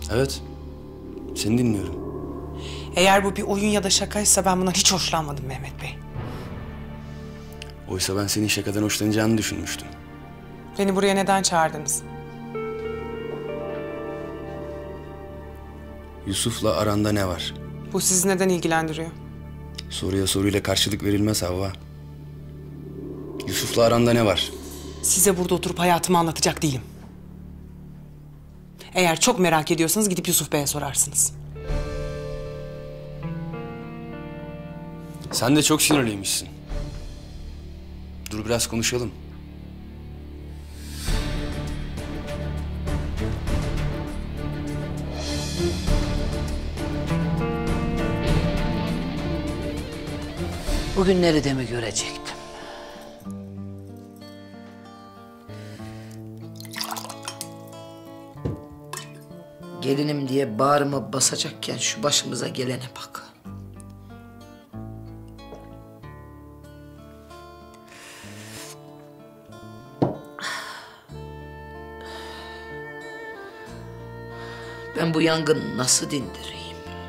Evet. Seni dinliyorum. Eğer bu bir oyun ya da şakaysa ben bundan hiç hoşlanmadım Mehmet Bey. Oysa ben senin şakadan hoşlanacağını düşünmüştüm. Beni buraya neden çağırdınız? Yusuf'la aranda ne var? Bu sizi neden ilgilendiriyor? Soruya soruyla karşılık verilmez Havva. Yusuf'la aranda ne var? Size burada oturup hayatımı anlatacak değilim. Eğer çok merak ediyorsanız gidip Yusuf Bey'e sorarsınız. Sen de çok sinirliymişsin. Dur biraz konuşalım. Bugünleri de mi görecektim? Gelinim diye bağrıma basacakken şu başımıza gelene bak. Ben bu yangını nasıl dindireyim?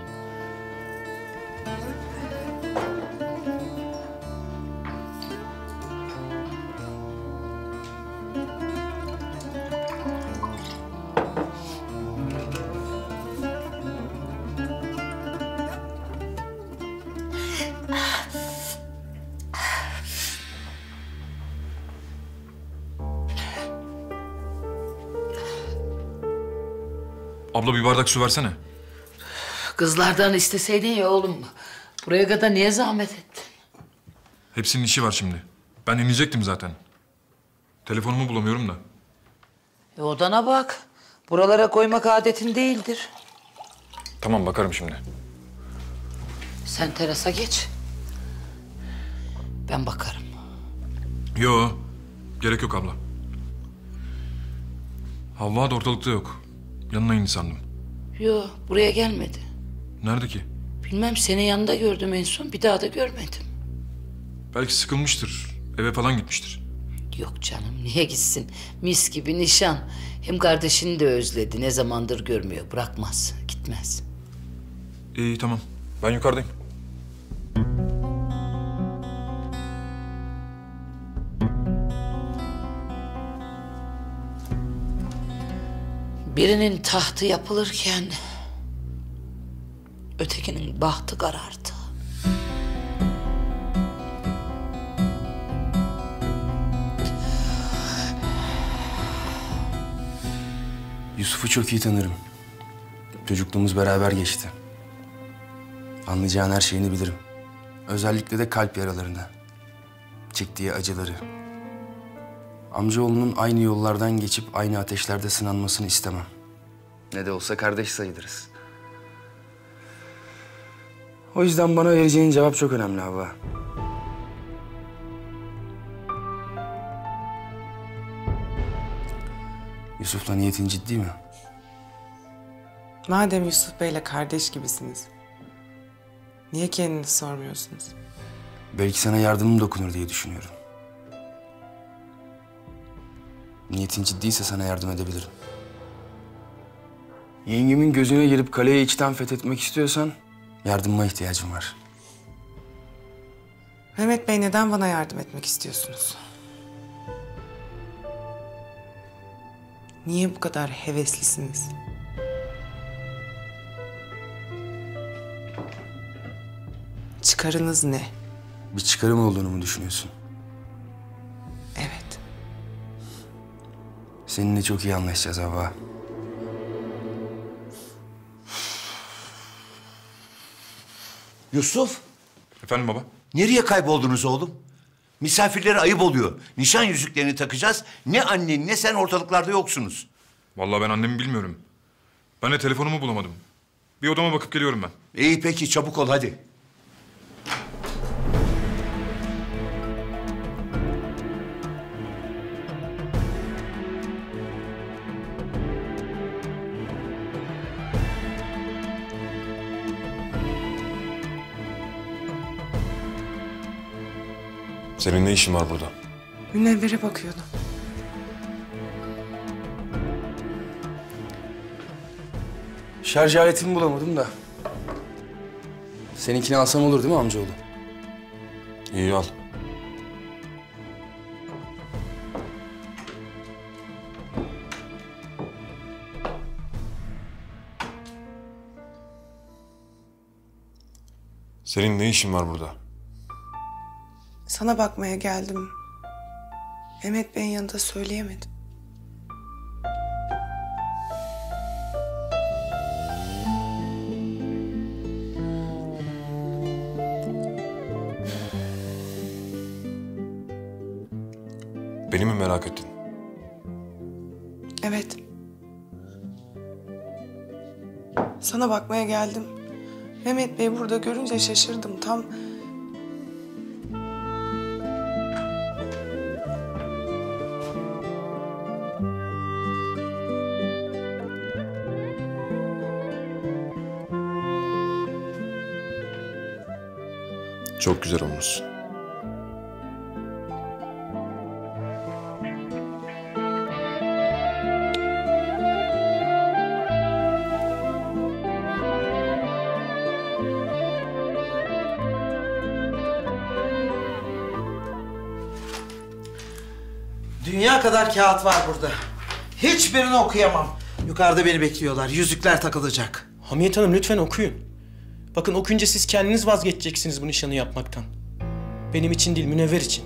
Abla bir bardak su versene. Kızlardan isteseydin ya oğlum. Buraya kadar niye zahmet ettin? Hepsinin işi var şimdi. Ben inecektim zaten. Telefonumu bulamıyorum da. Odana bak. Buralara koymak adetin değildir. Tamam bakarım şimdi. Sen terasa geç. Ben bakarım. Yo, gerek yok abla. Havva da ortalıkta yok. Yanına indi sandım. Yo, buraya gelmedi. Nerede ki? Bilmem, seni yanında gördüm en son. Bir daha da görmedim. Belki sıkılmıştır. Eve falan gitmiştir. Yok canım, niye gitsin? Mis gibi nişan. Hem kardeşini de özledi. Ne zamandır görmüyor. Bırakmaz, gitmez. İyi tamam. Ben yukarıdayım. Birinin tahtı yapılırken ötekinin bahtı karardı. Yusuf'u çok iyi tanırım. Çocukluğumuz beraber geçti. Anlayacağın her şeyini bilirim. Özellikle de kalp yaralarını. Çektiği acıları. Amcaoğlunun aynı yollardan geçip aynı ateşlerde sınanmasını istemem. Ne de olsa kardeş sayılırız. O yüzden bana vereceğin cevap çok önemli Havva. Yusuf'la niyetin ciddi mi? Madem Yusuf Bey'le kardeş gibisiniz, niye kendiniz sormuyorsunuz? Belki sana yardımım dokunur diye düşünüyorum. Niyetin ciddiyse sana yardım edebilirim. Yengemin gözüne girip kaleyi içten fethetmek istiyorsan yardımıma ihtiyacım var. Mehmet Bey, neden bana yardım etmek istiyorsunuz? Niye bu kadar heveslisiniz? Çıkarınız ne? Bir çıkarım olduğunu mu düşünüyorsun? Evet. Seninle çok iyi anlaşacağız Havva. Yusuf, Efendim baba? nereye kayboldunuz oğlum? Misafirlere ayıp oluyor. Nişan yüzüklerini takacağız. Ne annen ne sen ortalıklarda yoksunuz. Vallahi ben annemi bilmiyorum. Ben de telefonumu bulamadım. Bir odama bakıp geliyorum ben. İyi peki, çabuk ol hadi. Senin ne işin var burada? Münevver'e bakıyordum. Şarj aletimi bulamadım da. Seninkini alsam olur değil mi amcaoğlu? İyi al. Senin ne işin var burada? Sana bakmaya geldim. Mehmet Bey'in yanında söyleyemedim. Beni mi merak ettin? Evet. Sana bakmaya geldim. Mehmet Bey burada görünce şaşırdım. Tam Çok güzel olmuşsun. Dünya kadar kağıt var burada. Hiçbirini okuyamam. Yukarıda beni bekliyorlar. Yüzükler takılacak. Hamiyet Hanım lütfen okuyun. Bakın okuyunca siz kendiniz vazgeçeceksiniz bu nişanı yapmaktan. Benim için değil, Münevver için.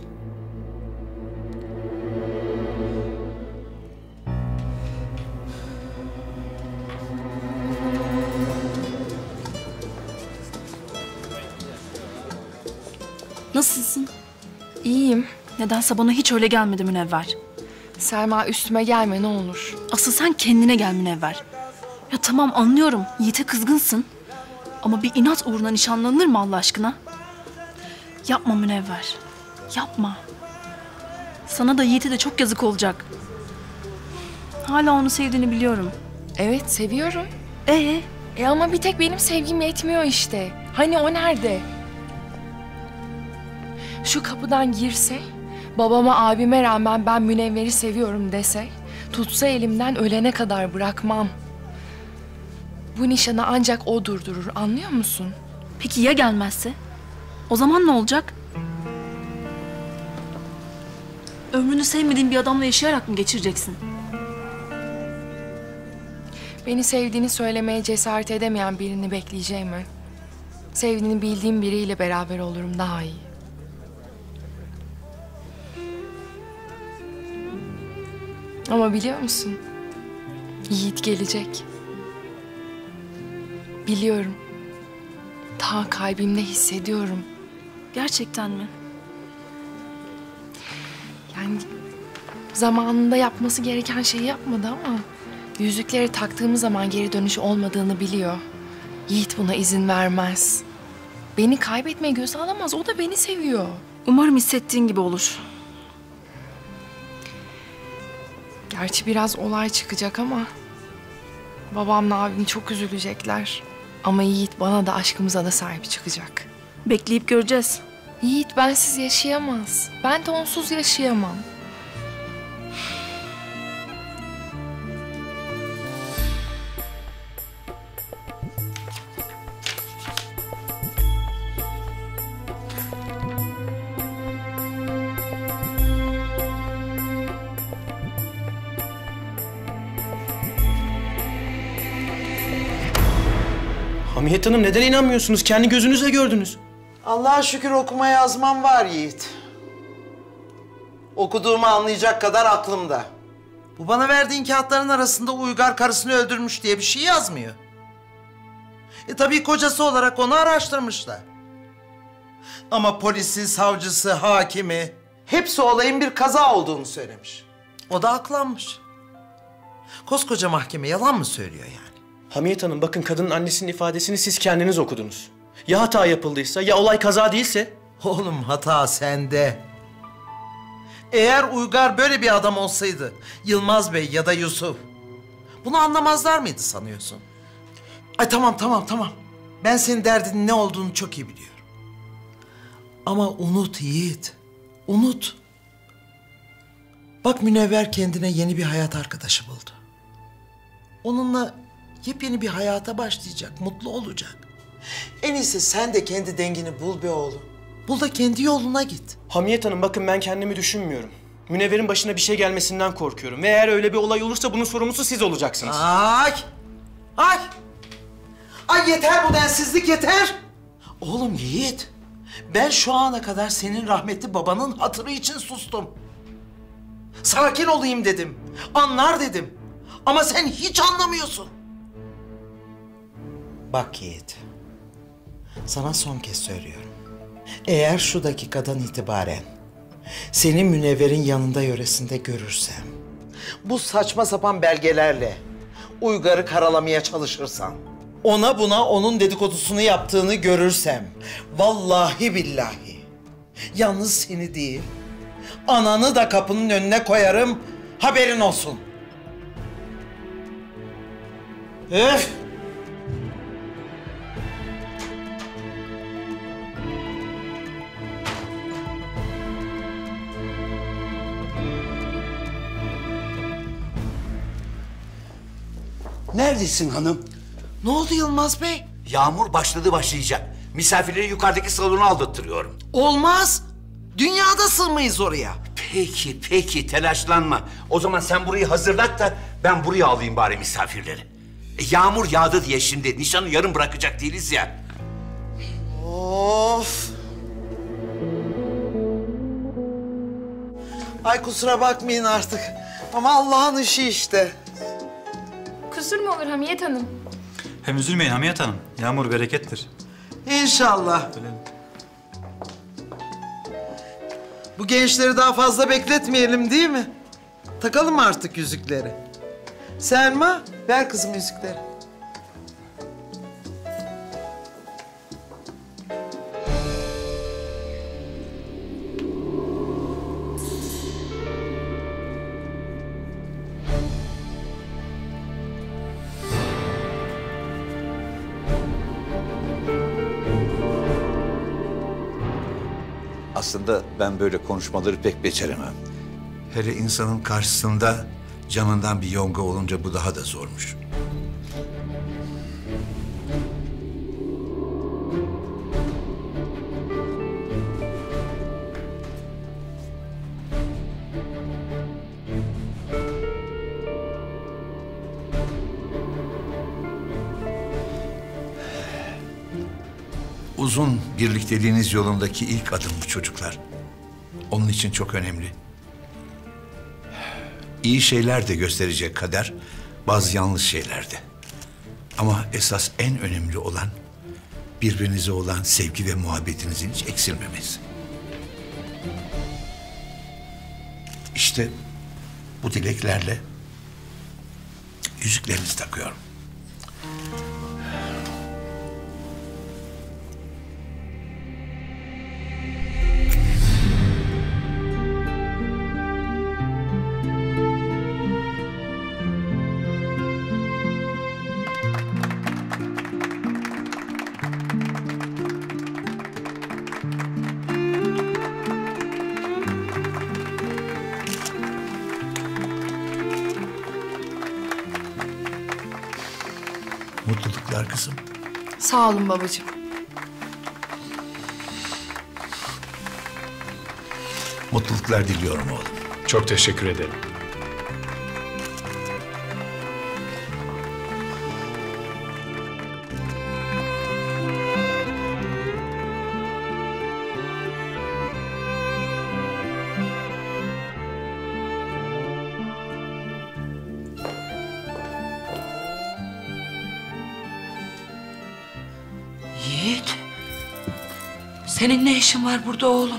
Nasılsın? İyiyim. Nedense bana hiç öyle gelmedi Münevver. Selma üstüme gelme ne olur. Asıl sen kendine gel Münevver. Ya tamam anlıyorum, Yiğit'e kızgınsın. Ama bir inat uğruna nişanlanır mı Allah aşkına? Yapma Münevver. Yapma. Sana da Yiğit'e de çok yazık olacak. Hala onu sevdiğini biliyorum. Evet seviyorum. Ama bir tek benim sevgim yetmiyor işte. Hani o nerede? Şu kapıdan girse, babama abime rağmen ben Münevver'i seviyorum dese, tutsa elimden ölene kadar bırakmam. Bu nişanı ancak o durdurur, anlıyor musun? Peki ya gelmezse? O zaman ne olacak? Ömrünü sevmediğin bir adamla yaşayarak mı geçireceksin? Beni sevdiğini söylemeye cesaret edemeyen birini bekleyeceğime, sevdiğini bildiğim biriyle beraber olurum daha iyi. Ama biliyor musun? Yiğit gelecek. Biliyorum. Ta kalbimde hissediyorum. Gerçekten mi? Yani zamanında yapması gereken şeyi yapmadı ama yüzükleri taktığımız zaman geri dönüş olmadığını biliyor. Yiğit buna izin vermez. Beni kaybetmeye göze alamaz. O da beni seviyor. Umarım hissettiğin gibi olur. Gerçi biraz olay çıkacak ama babamla abim çok üzülecekler. Ama Yiğit bana da aşkımıza da sahip çıkacak. Bekleyip göreceğiz. Yiğit bensiz yaşayamaz. Ben de onsuz yaşayamam. Hamiyet Hanım neden inanmıyorsunuz? Kendi gözünüzle gördünüz. Allah'a şükür okuma yazmam var Yiğit. Okuduğumu anlayacak kadar aklımda. Bu bana verdiğin kağıtların arasında Uygar karısını öldürmüş diye bir şey yazmıyor. Tabii kocası olarak onu araştırmışlar. Ama polisi, savcısı, hakimi hepsi olayın bir kaza olduğunu söylemiş. O da aklanmış. Koskoca mahkeme yalan mı söylüyor yani? Hamiyet Hanım bakın kadının annesinin ifadesini siz kendiniz okudunuz. Ya hata yapıldıysa ya olay kaza değilse? Oğlum hata sende. Eğer Uygar böyle bir adam olsaydı Yılmaz Bey ya da Yusuf bunu anlamazlar mıydı sanıyorsun? Ay tamam. Ben senin derdinin ne olduğunu çok iyi biliyorum. Ama unut Yiğit. Unut. Bak Münevver kendine yeni bir hayat arkadaşı buldu. Onunla Yepyeni bir hayata başlayacak, mutlu olacak. En iyisi sen de kendi dengini bul be oğlum. Bul da kendi yoluna git. Hamiyet Hanım bakın ben kendimi düşünmüyorum. Münevver'in başına bir şey gelmesinden korkuyorum. Ve eğer öyle bir olay olursa bunun sorumlusu siz olacaksınız. Ay! Ay! Ay yeter bu densizlik yeter! Oğlum Yiğit, ben şu ana kadar senin rahmetli babanın hatırı için sustum. Sakin olayım dedim, anlar dedim. Ama sen hiç anlamıyorsun. Bak Yiğit, sana son kez söylüyorum. Eğer şu dakikadan itibaren seni Münevver'in yanında yöresinde görürsem, bu saçma sapan belgelerle Uygar'ı karalamaya çalışırsan, ona buna onun dedikodusunu yaptığını görürsem, vallahi billahi, yalnız seni değil, ananı da kapının önüne koyarım, haberin olsun. Öf! Neredesin hanım? Ne oldu Yılmaz Bey? Yağmur başladı başlayacak. Misafirleri yukarıdaki salona aldırttırıyorum. Olmaz. Dünyada sığmayız oraya. Peki telaşlanma. O zaman sen burayı hazırlat da ben buraya alayım bari misafirleri. Yağmur yağdı diye şimdi nişanı yarım bırakacak değiliz ya. Of. Ay kusura bakmayın artık. Ama Allah'ın işi işte. Kusur mu olur Hamiyet Hanım? Hem üzülmeyin Hamiyet Hanım. Yağmur berekettir. İnşallah. Bu gençleri daha fazla bekletmeyelim değil mi? Takalım mı artık yüzükleri? Selma, ver kızım yüzükleri. Aslında ben böyle konuşmaları pek beceremem. Hele insanın karşısında canından bir yonga olunca bu daha da zormuş. Uzun birlikteliğiniz yolundaki ilk adım bu çocuklar. Onun için çok önemli. İyi şeyler de gösterecek kader, bazı yanlış şeyler de. Ama esas en önemli olan birbirinize olan sevgi ve muhabbetinizin hiç eksilmemesi. İşte bu dileklerle yüzüklerinizi takıyorum. Mutluluklar kızım. Sağ olun babacığım. Mutluluklar diliyorum oğlum. Çok teşekkür ederim. Yiğit, senin ne işin var burada oğlum?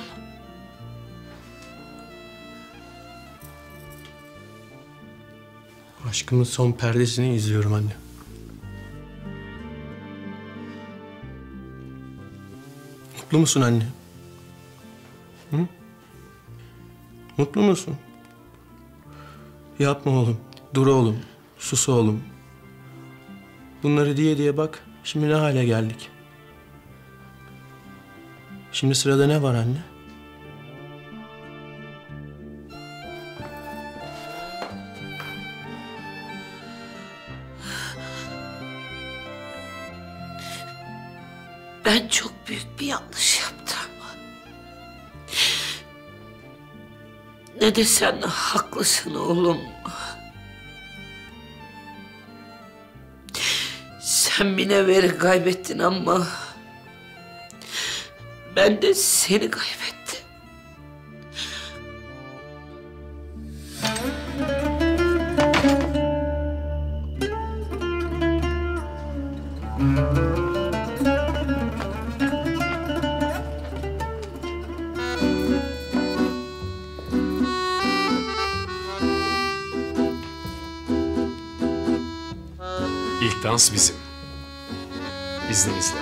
Aşkımın son perdesini izliyorum anne. Mutlu musun anne? Hı? Mutlu musun? Yapma oğlum, dur oğlum, sus oğlum. Bunları diye diye bak, şimdi ne hale geldik. Şimdi sırada ne var anne? Ben çok büyük bir yanlış yaptım. Ne de sen haklısın oğlum. Sen Münevver'i kaybettin ama ben de seni kaybettim. İlk dans bizim. İzninizle.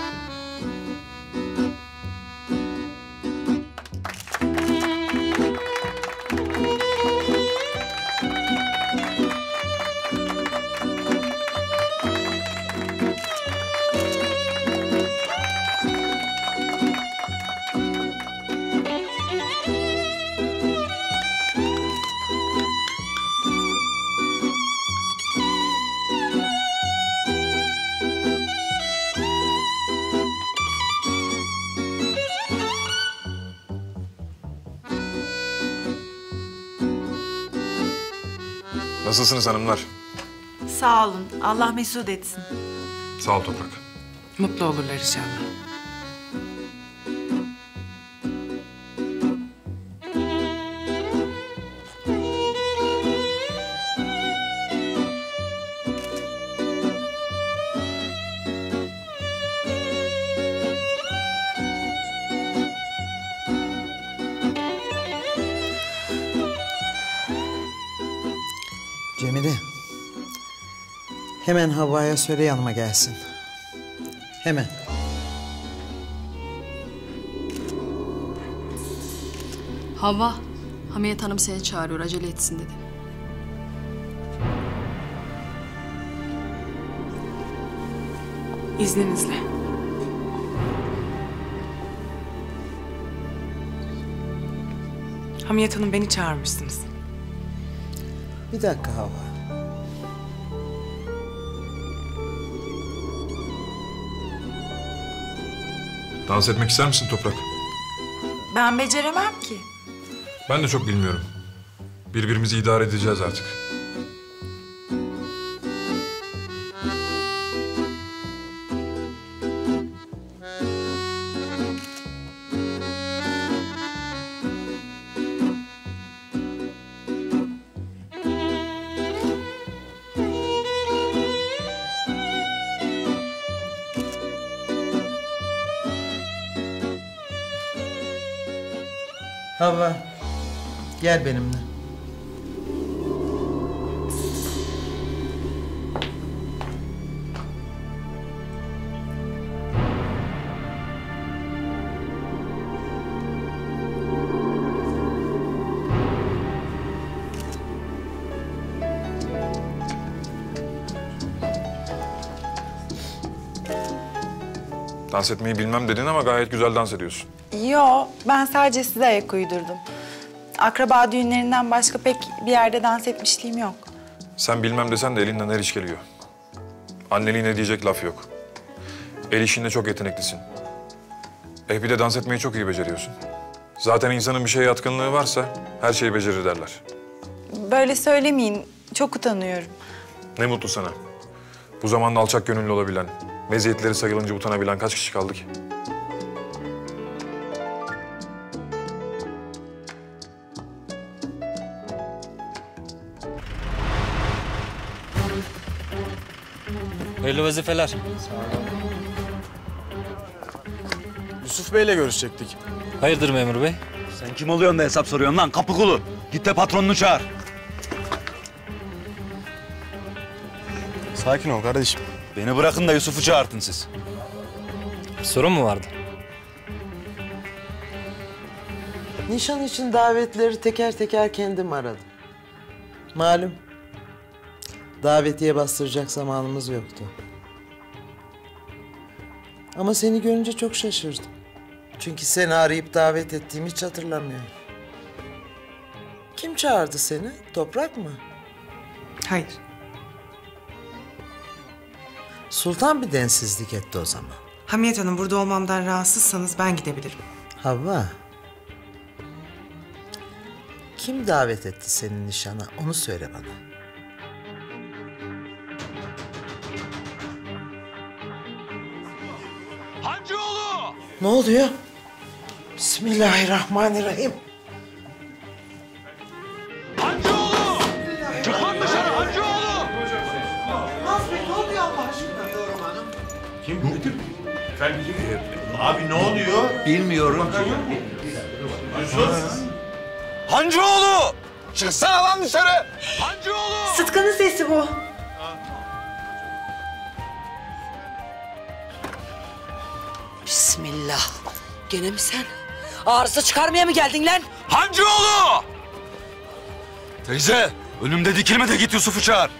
Nasılsınız hanımlar? Sağ olun. Allah mesut etsin. Sağ ol Toprak. Mutlu olurlar inşallah. Cemile. Hemen Havva'ya söyle yanıma gelsin. Hemen. Havva, Hamiyet Hanım seni çağırıyor. Acele etsin dedi. İzninizle. Hamiyet Hanım beni çağırmışsınız. Bir dakika Havva. Dans etmek ister misin Toprak? Ben beceremem ki. Ben de çok bilmiyorum. Birbirimizi idare edeceğiz artık. Havva, gel benimle. Dans etmeyi bilmem dedin ama gayet güzel dans ediyorsun. Yo, ben sadece size ayak uydurdum. Akraba düğünlerinden başka pek bir yerde dans etmişliğim yok. Sen bilmem desen de elinden her iş geliyor. Anneliğine diyecek laf yok. El işinde çok yeteneklisin. Bir de dans etmeyi çok iyi beceriyorsun. Zaten insanın bir şeye yatkınlığı varsa her şeyi becerir derler. Böyle söylemeyin, çok utanıyorum. Ne mutlu sana. Bu zamanda alçak gönüllü olabilen, meziyetleri sayılınca utanabilen kaç kişi kaldı ki? Hayırlı vazifeler. Yusuf Bey'le görüşecektik. Hayırdır memur bey? Sen kim oluyorsun da hesap soruyorsun lan kapı kulu? Git de patronunu çağır. Sakin ol kardeşim. Beni bırakın da Yusuf'u çağırtın siz. Bir sorun mu vardı? Nişan için davetleri teker teker kendim aradım. Malum, davetiye bastıracak zamanımız yoktu. Ama seni görünce çok şaşırdım. Çünkü seni arayıp davet ettiğimi hiç hatırlamıyorum. Kim çağırdı seni? Toprak mı? Hayır. Sultan bir densizlik etti o zaman. Hamiyet Hanım burada olmamdan rahatsızsanız ben gidebilirim. Havva. Kim davet etti senin nişana? Onu söyle bana. Hancıoğlu! Ne oluyor? Bismillahirrahmanirrahim. Hancıoğlu! Çık lan dışarı Hancıoğlu! Nazmi ne oluyor Allah aşkına? Kim müdür? Efendim kim? Abi ne oluyor? Bilmiyorum ki. Hancıoğlu! Çıksana lan dışarı! Hancıoğlu! Sıtkı'nın sesi bu. Bismillah. Gene mi sen? Arıza çıkarmaya mı geldin lan? Hancıoğlu! Teyze, önümde dikilme de git Yusuf'u çağır.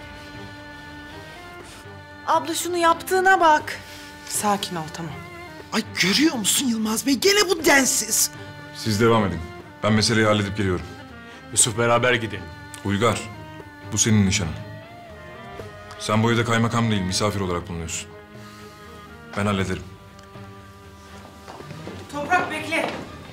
Abla şunu yaptığına bak. Sakin ol, tamam. Ay görüyor musun Yılmaz Bey? Gene bu densiz. Siz devam edin. Ben meseleyi halledip geliyorum. Yusuf beraber gidelim. Uygar, bu senin nişanın. Sen bu evde kaymakam değil, misafir olarak bulunuyorsun. Ben hallederim. Toprak bekle.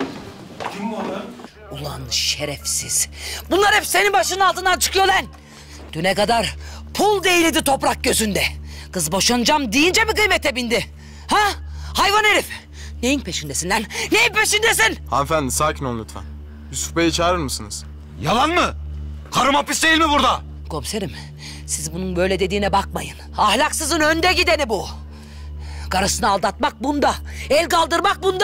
Ulan şerefsiz. Bunlar hep senin başının altından çıkıyor lan. Düne kadar pul değildi toprak gözünde. Kız boşanacağım deyince mi kıymete bindi? Ha? Hayvan herif. Neyin peşindesin lan? Neyin peşindesin? Hanımefendi sakin olun lütfen. Yusuf Bey'i çağırır mısınız? Yalan mı? Karım hapis değil mi burada? Komiserim, siz bunun böyle dediğine bakmayın. Ahlaksızın önde gideni bu. Karısını aldatmak bunda. El kaldırmak bunda.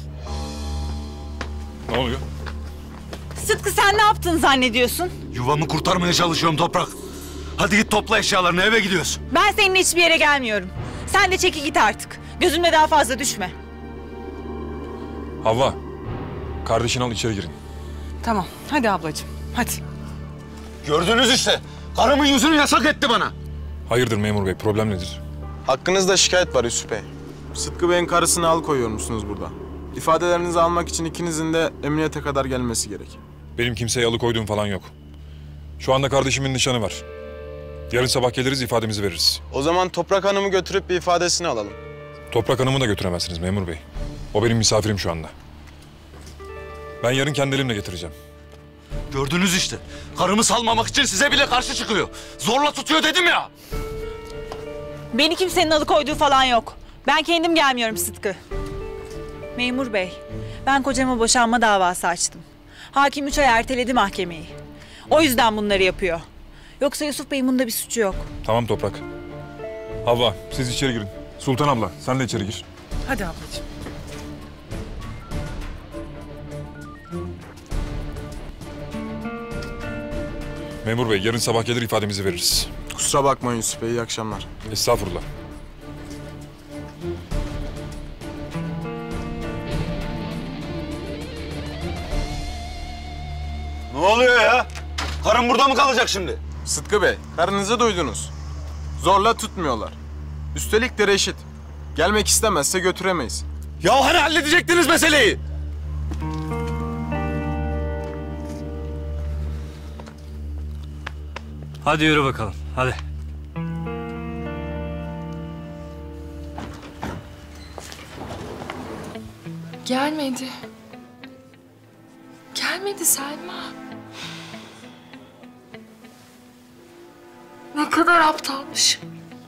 Ne oluyor? Sıtkı sen ne yaptın zannediyorsun? Yuvamı kurtarmaya çalışıyorum Toprak. Hadi git topla eşyalarını, eve gidiyoruz. Ben seninle hiçbir yere gelmiyorum. Sen de çeki git artık. Gözüme daha fazla düşme. Havva, kardeşini al içeri girin. Tamam, hadi ablacığım, hadi. Gördünüz işte. Karımın yüzünü yasak etti bana. Hayırdır memur bey, problem nedir? Hakkınızda şikayet var Yusuf Bey. Sıtkı Bey'in karısını alıkoyuyormuşsunuz burada. İfadelerinizi almak için ikinizin de emniyete kadar gelmesi gerek. Benim kimseye alıkoyduğum falan yok. Şu anda kardeşimin nişanı var. Yarın sabah geliriz, ifademizi veririz. O zaman Toprak Hanım'ı götürüp bir ifadesini alalım. Toprak Hanım'ı da götüremezsiniz memur bey. O benim misafirim şu anda. Ben yarın kendi elimle getireceğim. Gördünüz işte. Karımı salmamak için size bile karşı çıkıyor. Zorla tutuyor dedim ya. Beni kimsenin alıkoyduğu falan yok. Ben kendim gelmiyorum Sıtkı. Memur bey, ben kocama boşanma davası açtım. Hakim 3 ay erteledi mahkemeyi. O yüzden bunları yapıyor. Yoksa Yusuf Bey'in bunda bir suçu yok. Tamam Toprak. Havva, siz içeri girin. Sultan abla, sen de içeri gir. Hadi ablacığım. Memur bey, yarın sabah gelir ifademizi veririz. Kusura bakmayın Yusuf Bey, iyi akşamlar. Estağfurullah. Ne oluyor ya? Karım burada mı kalacak şimdi? Sıtkı Bey, karınızı duydunuz. Zorla tutmuyorlar. Üstelik de reşit. Gelmek istemezse götüremeyiz. Ya hani halledecektiniz meseleyi? Hadi yürü bakalım, hadi. Gelmedi. Gelmedi Selma. Ne kadar aptalmışım.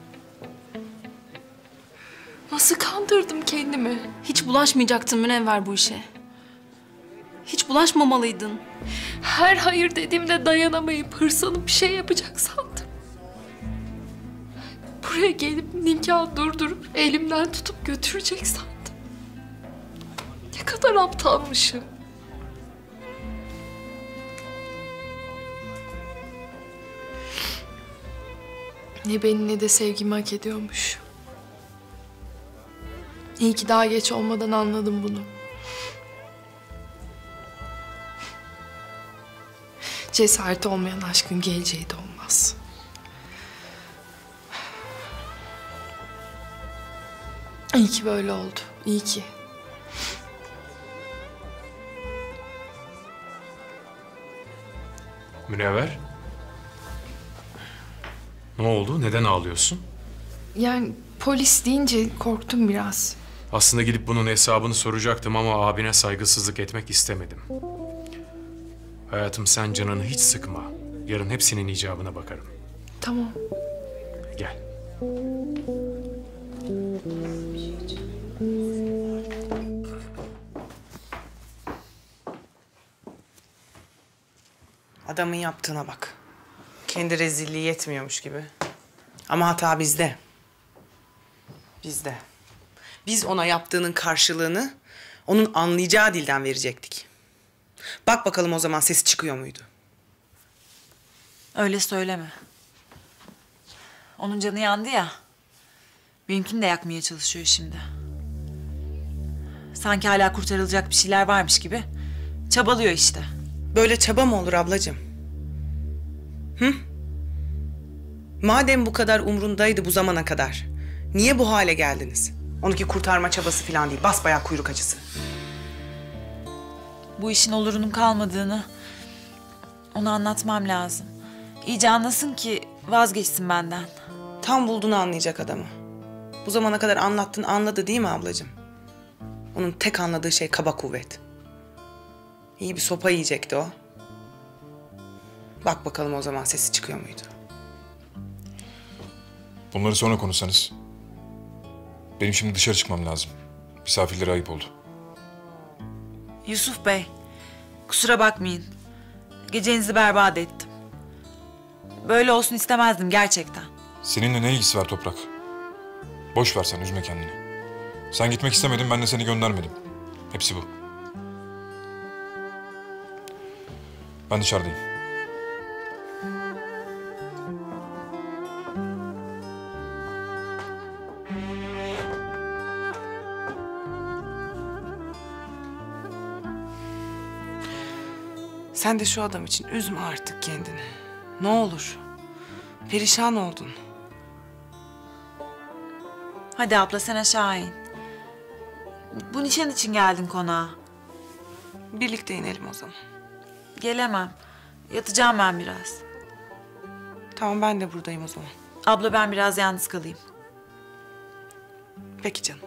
Nasıl kandırdım kendimi? Hiç bulaşmayacaktın Münevver bu işe. Hiç bulaşmamalıydın. Her hayır dediğimde dayanamayıp hırslanıp bir şey yapacak sandım. Buraya gelip nikah durdurup elimden tutup götürecek sandım. Ne kadar aptalmışım. Ne beni ne de sevgimi hak ediyormuş. İyi ki daha geç olmadan anladım bunu. Cesareti olmayan aşkın geleceği de olmaz. İyi ki böyle oldu. İyi ki. Münevver. Ne oldu? Neden ağlıyorsun? Yani polis deyince korktum biraz. Aslında gidip bunun hesabını soracaktım ama abine saygısızlık etmek istemedim. Hayatım, sen canını hiç sıkma. Yarın hepsinin icabına bakarım. Tamam. Gel. Adamın yaptığına bak. Kendi rezilliği yetmiyormuş gibi. Ama hata bizde. Bizde. Biz ona yaptığının karşılığını onun anlayacağı dilden verecektik. Bak bakalım o zaman sesi çıkıyor muydu? Öyle söyleme. Onun canı yandı ya. Benimkini de yakmaya çalışıyor şimdi. Sanki hala kurtarılacak bir şeyler varmış gibi çabalıyor işte. Böyle çaba mı olur ablacığım? Hı? Madem bu kadar umrundaydı bu zamana kadar, niye bu hale geldiniz? Onunki kurtarma çabası falan değil, basbayağı kuyruk acısı. Bu işin olurunun kalmadığını ona anlatmam lazım. İyice anlasın ki vazgeçsin benden. Tam bulduğunu anlayacak adamı. Bu zamana kadar anlattın, anladı değil mi ablacığım? Onun tek anladığı şey kaba kuvvet. İyi bir sopa yiyecekti o. Bak bakalım o zaman sesi çıkıyor muydu? Bunları sonra konuşsanız. Benim şimdi dışarı çıkmam lazım. Misafirlere ayıp oldu. Yusuf Bey, kusura bakmayın. Gecenizi berbat ettim. Böyle olsun istemezdim gerçekten. Seninle ne ilgisi var Toprak? Boş ver sen, üzme kendini. Sen gitmek istemedin, ben de seni göndermedim. Hepsi bu. Ben dışarıdayım. Sen de şu adam için üzme artık kendini. Ne olur. Perişan oldun. Hadi abla sen aşağı in. Bu nişan için geldin konağa. Birlikte inelim o zaman. Gelemem. Yatacağım ben biraz. Tamam ben de buradayım o zaman. Abla ben biraz yalnız kalayım. Peki canım.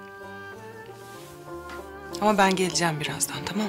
Ama ben geleceğim birazdan, tamam mı?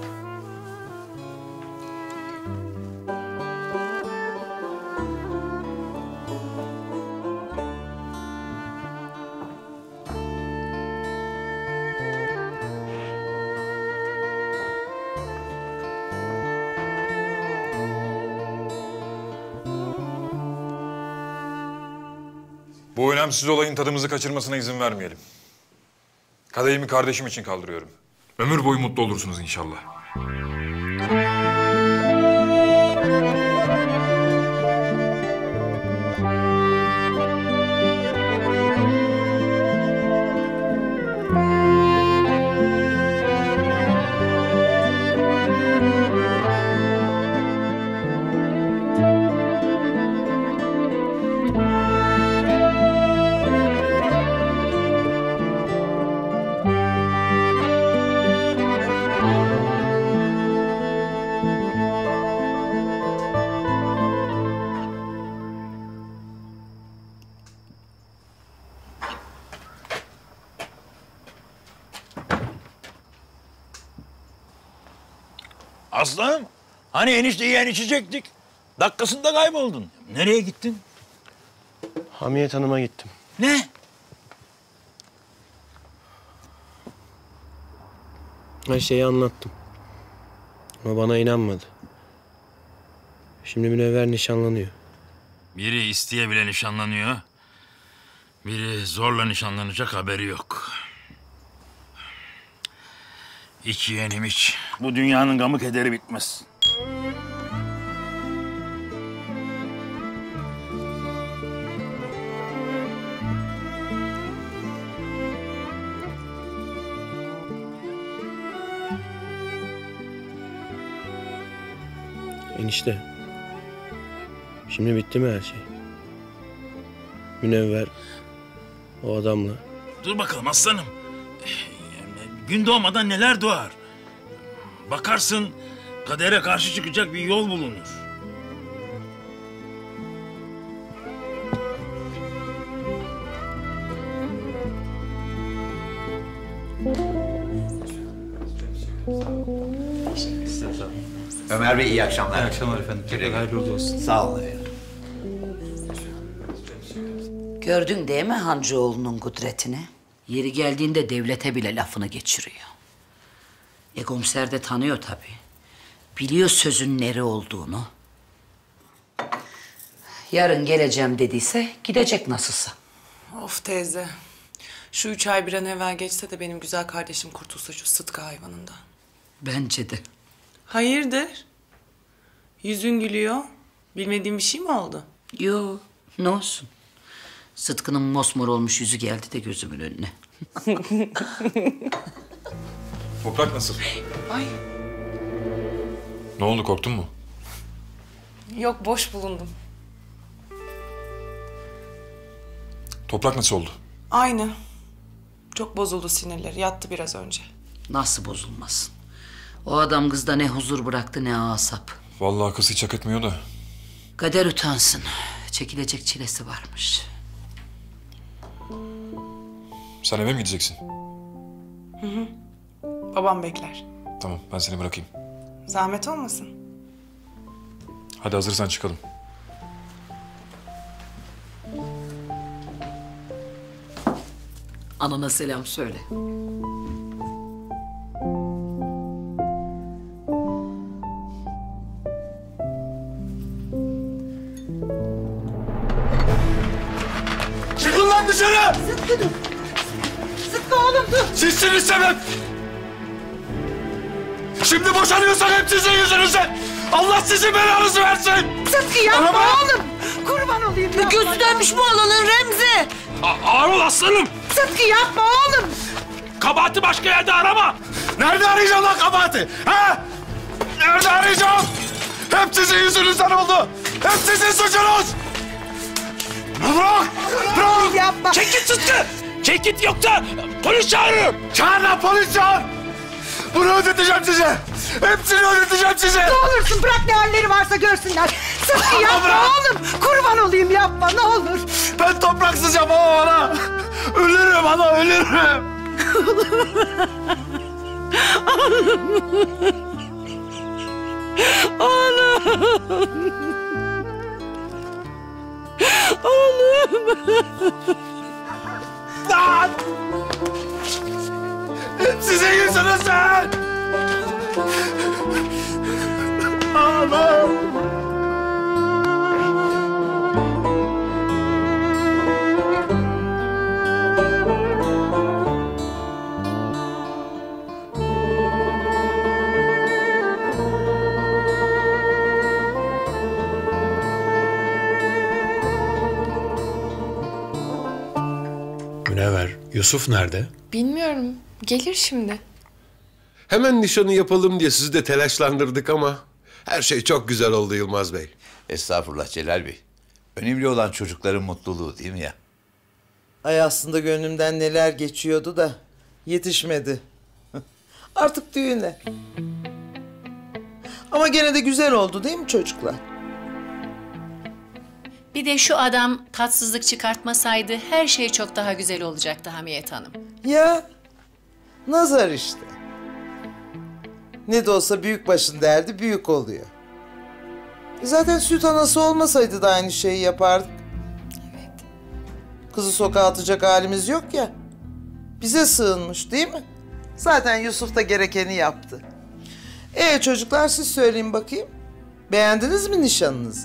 Bu önemsiz olayın tadımızı kaçırmasına izin vermeyelim. Kadehimi kardeşim için kaldırıyorum. Ömür boyu mutlu olursunuz inşallah. Aslanım, hani enişte yeğen içecektik. Dakikasında kayboldun. Nereye gittin? Hamiyet Hanım'a gittim. Ne? Her şeyi anlattım. Ama bana inanmadı. Şimdi Münevver nişanlanıyor. Biri isteye bile nişanlanıyor. Biri zorla nişanlanacak, haberi yok. İç yeğenim iç. Bu dünyanın gamı kederi bitmez. Enişte. Şimdi bitti mi her şey? Münevver o adamla. Dur bakalım aslanım. Gün doğmadan neler doğar? Bakarsın kadere karşı çıkacak bir yol bulunur. Ömer Bey iyi akşamlar. İyi akşamlar efendim. Tekrar hayırlı uğurlu olsun. Sağ olun efendim. Gördün değil mi Hancıoğlu'nun kudretini? Yeri geldiğinde devlete bile lafını geçiriyor. Komiser de tanıyor tabii. Biliyor sözün nere olduğunu. Yarın geleceğim dediyse gidecek nasılsa. Of teyze. Şu 3 ay bir an evvel geçse de benim güzel kardeşim kurtulsa şu Sıtkı hayvanından. Bence de. Hayırdır? Yüzün gülüyor. Bilmediğin bir şey mi oldu? Yo, ne olsun. Sıtkı'nın mosmor olmuş yüzü geldi de gözümün önüne. Toprak nasıl? Ay. Ne oldu, korktun mu? Yok, boş bulundum. Toprak nasıl oldu? Aynı. Çok bozuldu sinirleri. Yattı biraz önce. Nasıl bozulmasın? O adam kızda ne huzur bıraktı ne asap. Vallahi kız hiç hak etmiyor da. Kader utansın. Çekilecek çilesi varmış. Sen eve mi gideceksin? Hı hı. Babam bekler. Tamam, ben seni bırakayım. Zahmet olmasın. Hadi hazırsan çıkalım. Anana selam söyle. Çıkın lan dışarı! Sıtkı dur. Sıtkı oğlum dur. Sizsiniz sebep! Şimdi boşanıyorsak hep sizin yüzünüzden! Allah sizin belanızı versin! Sıtkı yapma Araba! oğlum. Kurban olayım yapma. Gözü dönmüş bu oğlanın Remzi. Ağır ol aslanım! Sıtkı yapma oğlum. Kabahati başka yerde arama! Nerede arayacağım lan kabahati? Ha? Nerede arayacağım? Hep sizin yüzünüzden oldu! Hep sizin suçunuz! Bırak! Bırak! Yapma! Çek git Sıtkı! Çek git yoksa polis çağırırım! Çağır lan polis çağır! Bunu ödeteceğim size! Hepsini ödeteceğim size! Ne olursun bırak ne halleri varsa görsünler. Sıtkı Ama yapma bırak! oğlum. Kurban olayım yapma ne olur. Ben topraksız yapamam ana! Ölürüm ana ölürüm! Lan! Sizin yüzünüzden! Ağlam! Münevver, Yusuf nerede? Bilmiyorum. Gelir şimdi. Hemen nişanı yapalım diye sizi de telaşlandırdık ama her şey çok güzel oldu Yılmaz Bey. Estağfurullah Celal Bey. Önemli olan çocukların mutluluğu değil mi ya? Ay aslında gönlümden neler geçiyordu da yetişmedi. Artık düğüne. Ama gene de güzel oldu değil mi çocuklar? Bir de şu adam tatsızlık çıkartmasaydı her şey çok daha güzel olacaktı Hamiyet Hanım. Ya nazar işte. Ne de olsa büyük başın derdi büyük oluyor. Zaten süt anası olmasaydı da aynı şeyi yapardık. Evet. Kızı sokağa atacak halimiz yok ya. Bize sığınmış değil mi? Zaten Yusuf da gerekeni yaptı. Çocuklar siz söyleyin bakayım. Beğendiniz mi nişanınızı?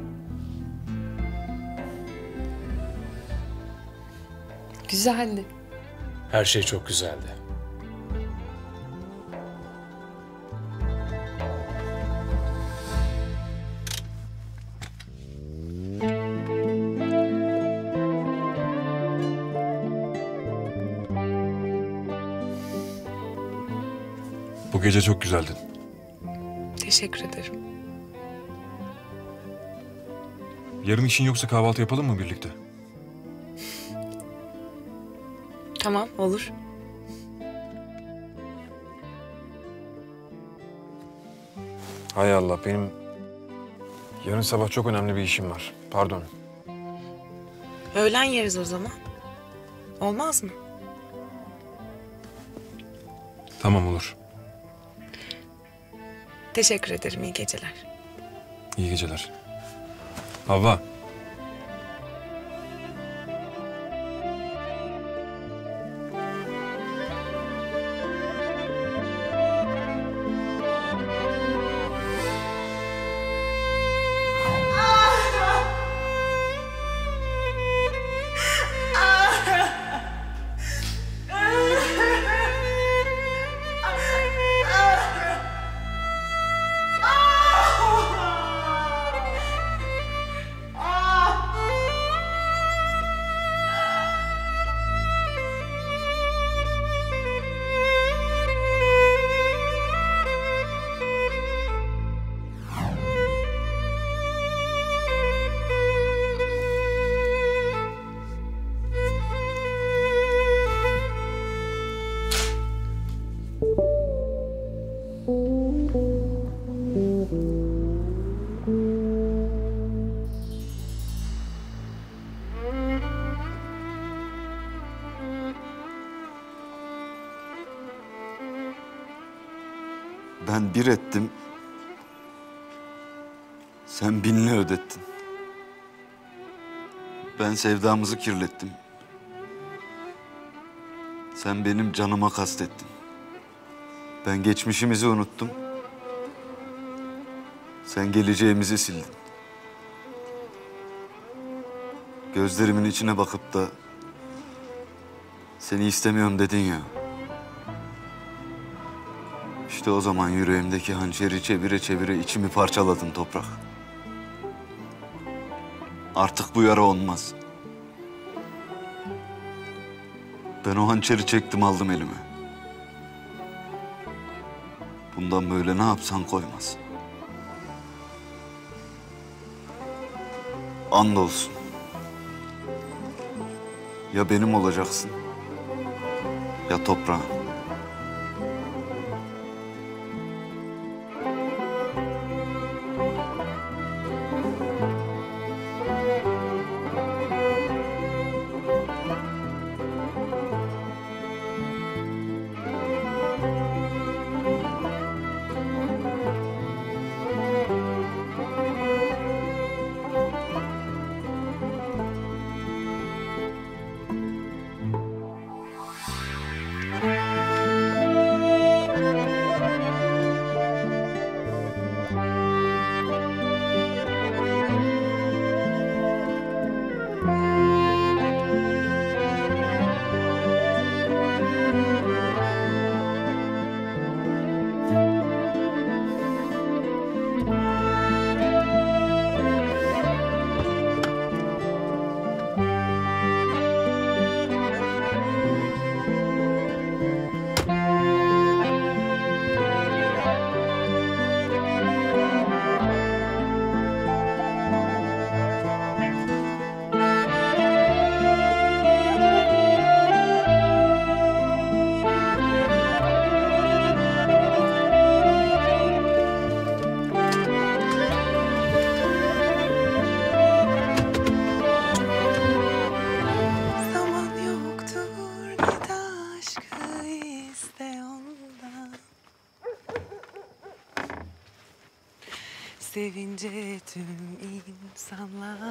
Güzeldi. Her şey çok güzeldi. Bu gece çok güzeldin. Teşekkür ederim. Yarın işin yoksa kahvaltı yapalım mı birlikte? Tamam, olur. Hay Allah, benim yarın sabah çok önemli bir işim var. Pardon. Öğlen yeriz o zaman. Olmaz mı? Tamam, olur. Teşekkür ederim, iyi geceler. İyi geceler. Havva. Ben bir ettim, sen binle ödettin. Ben sevdamızı kirlettim. Sen benim canıma kastettin. Ben geçmişimizi unuttum. Sen geleceğimizi sildin. Gözlerimin içine bakıp da seni istemiyorum dedin ya. İşte o zaman yüreğimdeki hançeri çevire çevire içimi parçaladın Toprak. Artık bu yara olmaz. Ben o hançeri çektim aldım elime. Bundan böyle ne yapsan koymaz. Andolsun. Ya benim olacaksın ya toprağın. Sevince tüm insanlar.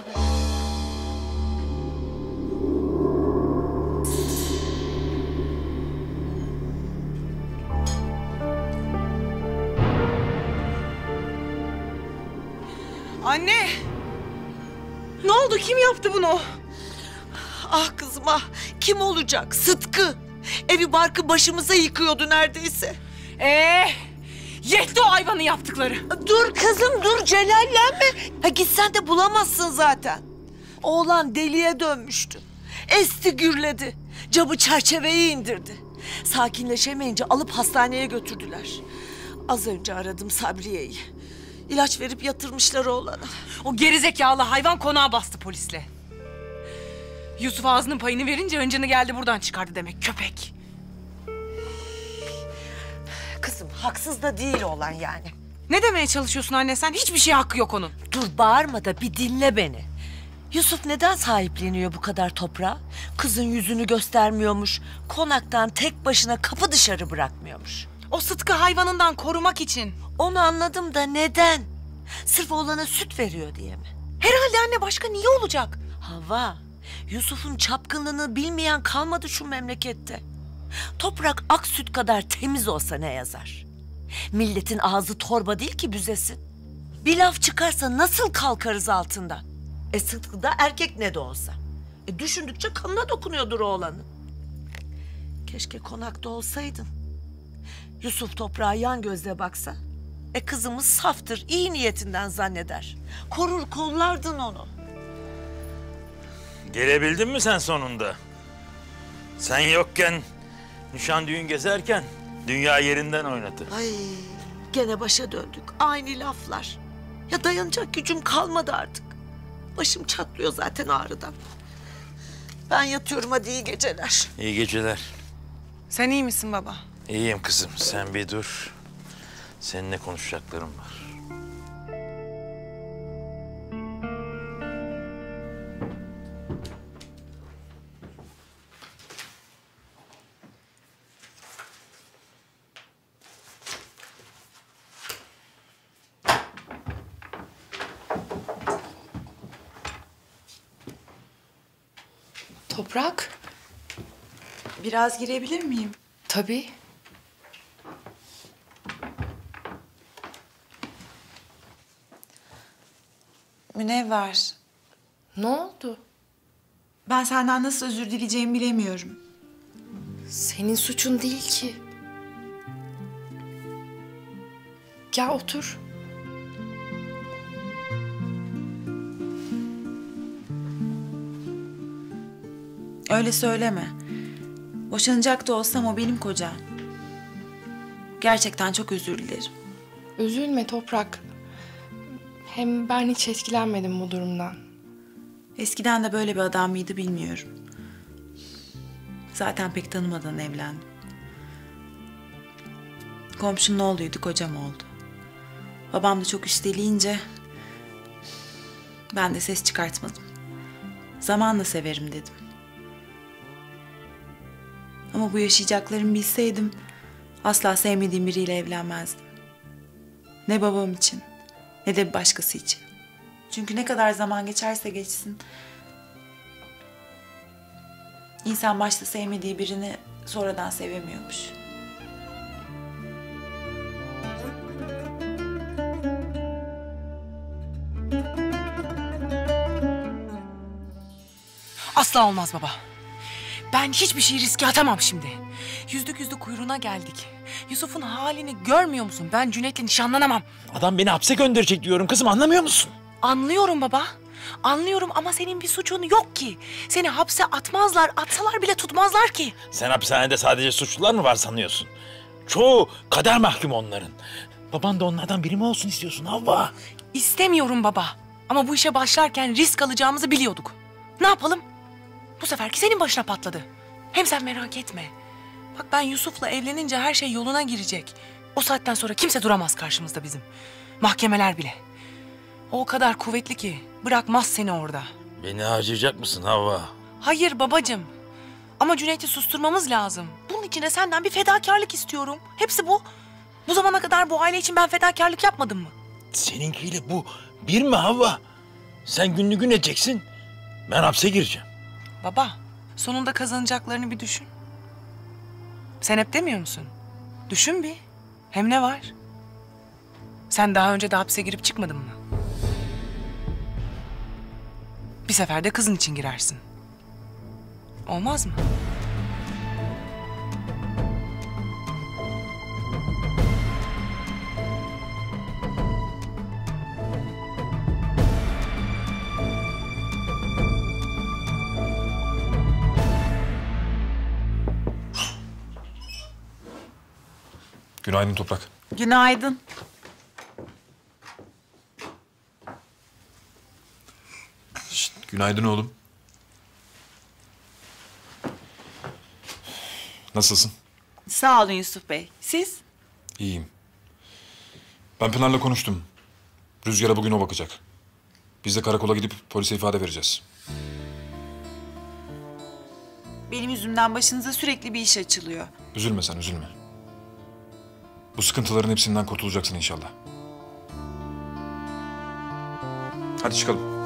Anne! Ne oldu? Kim yaptı bunu? Ah kızım ah. Kim olacak? Sıtkı. Evi barkı başımıza yıkıyordu neredeyse. Yetti o hayvanın yaptıkları. Dur kızım dur celallenme. Ha gitsen de bulamazsın zaten. Oğlan deliye dönmüştü. Esti gürledi. Camı çerçeveyi indirdi. Sakinleşemeyince alıp hastaneye götürdüler. Az önce aradım Sabriye'yi. İlaç verip yatırmışlar oğlanı. O gerizekalı hayvan konağa bastı polisle. Yusuf ağzının payını verince hıncını geldi buradan çıkardı demek köpek. Kızım haksız da değil oğlan yani. Ne demeye çalışıyorsun anne sen? Hiçbir şeye hakkı yok onun. Dur bağırma da bir dinle beni. Yusuf neden sahipleniyor bu kadar toprağa? Kızın yüzünü göstermiyormuş. Konaktan tek başına kapı dışarı bırakmıyormuş. O Sıtkı hayvanından korumak için. Onu anladım da neden? Sırf oğlana süt veriyor diye mi? Herhalde anne, başka niye olacak? Hava, Yusuf'un çapkınlığını bilmeyen kalmadı şu memlekette. Toprak ak süt kadar temiz olsa ne yazar? Milletin ağzı torba değil ki büzesin. Bir laf çıkarsa nasıl kalkarız altından? Sıtkı da erkek ne de olsa. Düşündükçe kanına dokunuyordur oğlanın. Keşke konakta olsaydın. Yusuf toprağa yan gözle baksa. Kızımız saftır, iyi niyetinden zanneder. Korur kollardın onu. Gelebildin mi sen sonunda? Sen yokken, nişan düğün gezerken dünya yerinden oynadı. Ay, gene başa döndük. Aynı laflar. Ya dayanacak gücüm kalmadı artık. Başım çatlıyor zaten ağrıdan. Ben yatıyorum, hadi iyi geceler. İyi geceler. Sen iyi misin baba? İyiyim kızım, sen bir dur. Seninle konuşacaklarım var. Toprak. Biraz girebilir miyim? Tabii. Münevver. Ne oldu? Ben senden nasıl özür dileyeceğimi bilemiyorum. Senin suçun değil ki. Gel otur. Öyle söyleme. Boşanacak da olsam o benim kocam. Gerçekten çok özür dilerim. Üzülme Toprak. Hem ben hiç etkilenmedim bu durumdan. Eskiden de böyle bir adam mıydı bilmiyorum. Zaten pek tanımadan evlendim. Komşunun oğluydu, kocam oldu. Babam da çok üsteleyince ben de ses çıkartmadım. Zamanla severim dedim. Ama bu yaşayacaklarımı bilseydim asla sevmediğim biriyle evlenmezdim. Ne babam için ne de bir başkası için. Çünkü ne kadar zaman geçerse geçsin insan başta sevmediği birini sonradan sevemiyormuş. Asla olmaz baba. Ben hiçbir şey riske atamam şimdi. Yüzlük kuyruğuna geldik. Yusuf'un halini görmüyor musun? Ben Cüneyt'le nişanlanamam. Adam beni hapse gönderecek diyorum kızım, anlamıyor musun? Anlıyorum baba. Anlıyorum ama senin bir suçun yok ki. Seni hapse atmazlar, atsalar bile tutmazlar ki. Sen hapishanede sadece suçlular mı var sanıyorsun? Çoğu kader mahkumu onların. Baban da onlardan biri mi olsun istiyorsun Havva? İstemiyorum baba. Ama bu işe başlarken risk alacağımızı biliyorduk. Ne yapalım? Bu seferki senin başına patladı. Hem sen merak etme. Bak ben Yusuf'la evlenince her şey yoluna girecek. O saatten sonra kimse duramaz karşımızda bizim. Mahkemeler bile. O kadar kuvvetli ki bırakmaz seni orada. Beni harcayacak mısın Havva? Hayır babacığım. Ama Cüneyt'i susturmamız lazım. Bunun için de senden bir fedakarlık istiyorum. Hepsi bu. Bu zamana kadar bu aile için ben fedakarlık yapmadım mı? Seninkiyle bu bir mi Havva? Sen gününü gün edeceksin. Ben hapse gireceğim. Baba, sonunda kazanacaklarını bir düşün. Sen hep demiyor musun? Düşün bir. Hem ne var? Sen daha önce de hapse girip çıkmadın mı? Bir seferde kızın için girersin. Olmaz mı? Günaydın Toprak. Günaydın. Günaydın oğlum. Nasılsın? Sağ olun Yusuf Bey. Siz? İyiyim. Ben Pınar'la konuştum. Rüzgar'a bugün o bakacak. Biz de karakola gidip polise ifade vereceğiz. Benim yüzümden başınıza sürekli bir iş açılıyor. Üzülme sen, üzülme. Bu sıkıntıların hepsinden kurtulacaksın inşallah. Hadi çıkalım.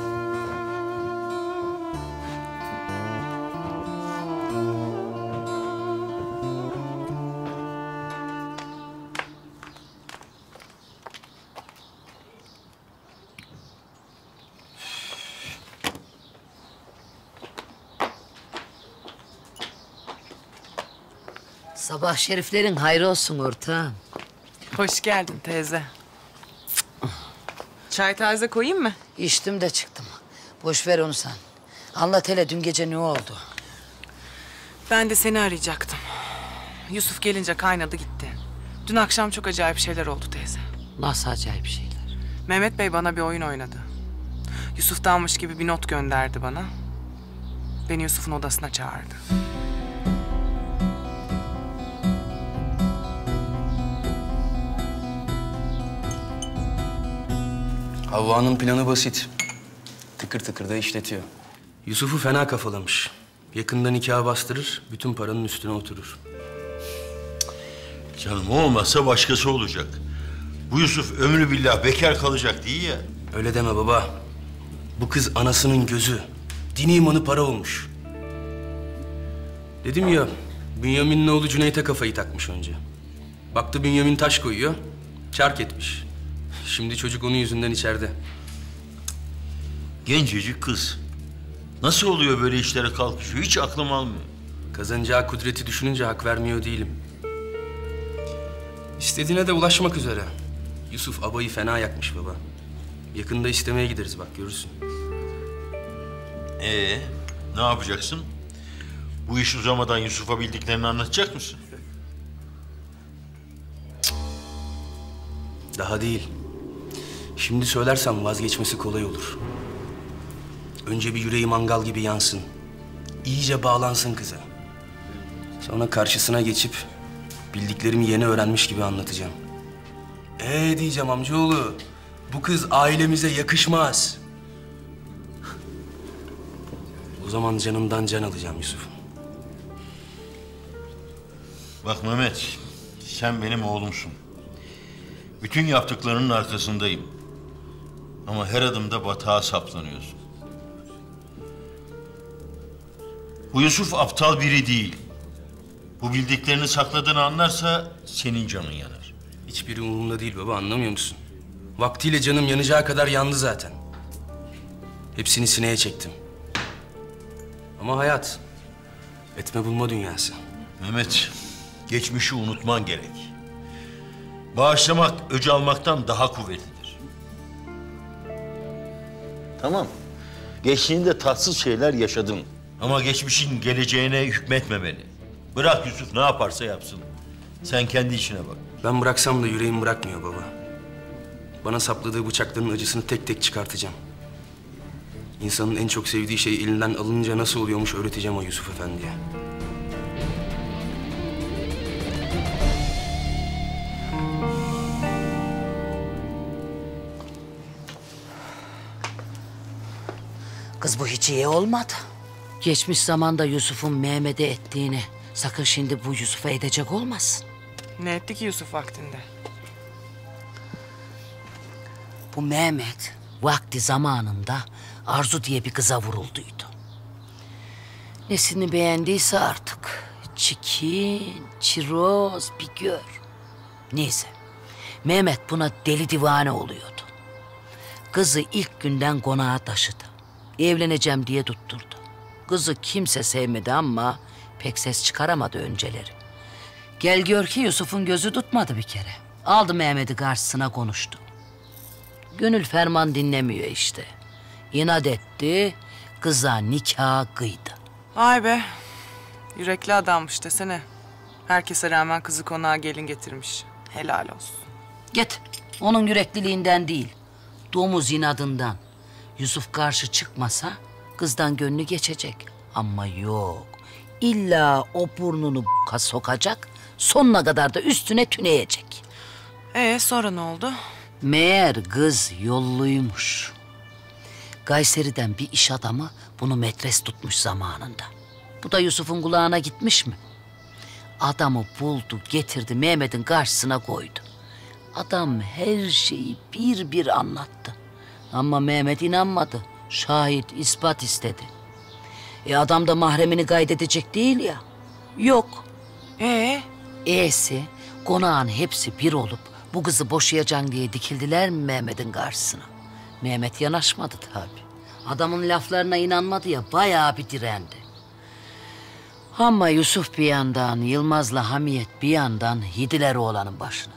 Sabah şeriflerin hayrı olsun ortağım. Hoş geldin teyze. Çay taze koyayım mı? İçtim de çıktım. Boş ver onu sen. Anlat hele dün gece ne oldu? Ben de seni arayacaktım. Yusuf gelince kaynadı gitti. Dün akşam çok acayip şeyler oldu teyze. Nasıl acayip şeyler? Mehmet Bey bana bir oyun oynadı. Yusuf'tanmış gibi bir not gönderdi bana. Beni Yusuf'un odasına çağırdı. Havva'nın planı basit. Tıkır tıkır da işletiyor. Yusuf'u fena kafalamış. Yakında nikah bastırır, bütün paranın üstüne oturur. Canım o olmazsa başkası olacak. Bu Yusuf ömrü billah bekar kalacak değil ya. Öyle deme baba. Bu kız anasının gözü. Dini imanı para olmuş. Dedim ya, Bünyamin'in oğlu Cüneyt'e kafayı takmış önce. Baktı Bünyamin taş koyuyor, çark etmiş. Şimdi çocuk onun yüzünden içeride. Gencecik kız. Nasıl oluyor böyle işlere kalkışıyor? Hiç aklım almıyor. Kazanacağı kudreti düşününce hak vermiyor değilim. İstediğine de ulaşmak üzere. Yusuf abayı fena yakmış baba. Yakında istemeye gideriz bak görürsün. Ne yapacaksın? Bu iş uzamadan Yusuf'a bildiklerini anlatacak mısın? Daha değil. Şimdi söylersem vazgeçmesi kolay olur. Önce bir yüreği mangal gibi yansın. İyice bağlansın kıza. Sonra karşısına geçip bildiklerimi yeni öğrenmiş gibi anlatacağım. Diyeceğim amcaoğlu. Bu kız ailemize yakışmaz. O zaman canımdan can alacağım Yusuf'um. Bak Mehmet, sen benim oğlumsun. Bütün yaptıklarının arkasındayım. Ama her adımda batağa saplanıyorsun. Bu Yusuf aptal biri değil. Bu bildiklerini sakladığını anlarsa senin canın yanar. Hiçbiri umurumda değil baba, anlamıyor musun? Vaktiyle canım yanacağı kadar yandı zaten. Hepsini sineye çektim. Ama hayat, etme bulma dünyası. Mehmet, geçmişi unutman gerek. Bağışlamak, öc almaktan daha kuvvetlidir. Tamam, geçtiğinde tatsız şeyler yaşadın. Ama geçmişin geleceğine hükmetmemeli. Bırak Yusuf ne yaparsa yapsın. Sen kendi işine bak. Ben bıraksam da yüreğim bırakmıyor baba. Bana sapladığı bıçakların acısını tek tek çıkartacağım. İnsanın en çok sevdiği şey elinden alınınca nasıl oluyormuş öğreteceğim o Yusuf Efendi'ye. Kız bu hiç iyi olmadı. Geçmiş zamanda Yusuf'un Mehmet'e ettiğini sakın şimdi bu Yusuf'a edecek olmasın. Ne etti ki Yusuf vaktinde? Bu Mehmet vakti zamanında Arzu diye bir kıza vurulduydu. Nesini beğendiyse artık. Çikin, çiroz bir gör. Neyse. Mehmet buna deli divane oluyordu. Kızı ilk günden konağa taşıdı. Evleneceğim diye tutturdu. Kızı kimse sevmedi ama pek ses çıkaramadı önceleri. Gel gör ki Yusuf'un gözü tutmadı bir kere. Aldı Mehmet'i karşısına konuştu. Gönül ferman dinlemiyor işte. İnat etti, kıza nikah kıydı. Vay be, yürekli adammış desene. Herkese rağmen kızı konağa gelin getirmiş. Helal olsun. Git, onun yürekliliğinden değil, domuz inadından. Yusuf karşı çıkmasa kızdan gönlü geçecek. Ama yok, illa o burnunu b***a sokacak, sonuna kadar da üstüne tüneyecek. Sonra ne oldu? Meğer kız yolluymuş. Kayseri'den bir iş adamı bunu metres tutmuş zamanında. Bu da Yusuf'un kulağına gitmiş mi? Adamı buldu, getirdi, Mehmet'in karşısına koydu. Adam her şeyi bir bir anlattı. Ama Mehmet inanmadı. Şahit, ispat istedi. Adam da mahremini kaydedecek değil ya. Yok. E'si konağın hepsi bir olup bu kızı boşayacaksın diye dikildiler mi Mehmet'in karşısına? Mehmet yanaşmadı tabii. Adamın laflarına inanmadı ya, bayağı bir direndi. Ama Yusuf bir yandan, Yılmaz'la Hamiyet bir yandan yediler oğlanın başına.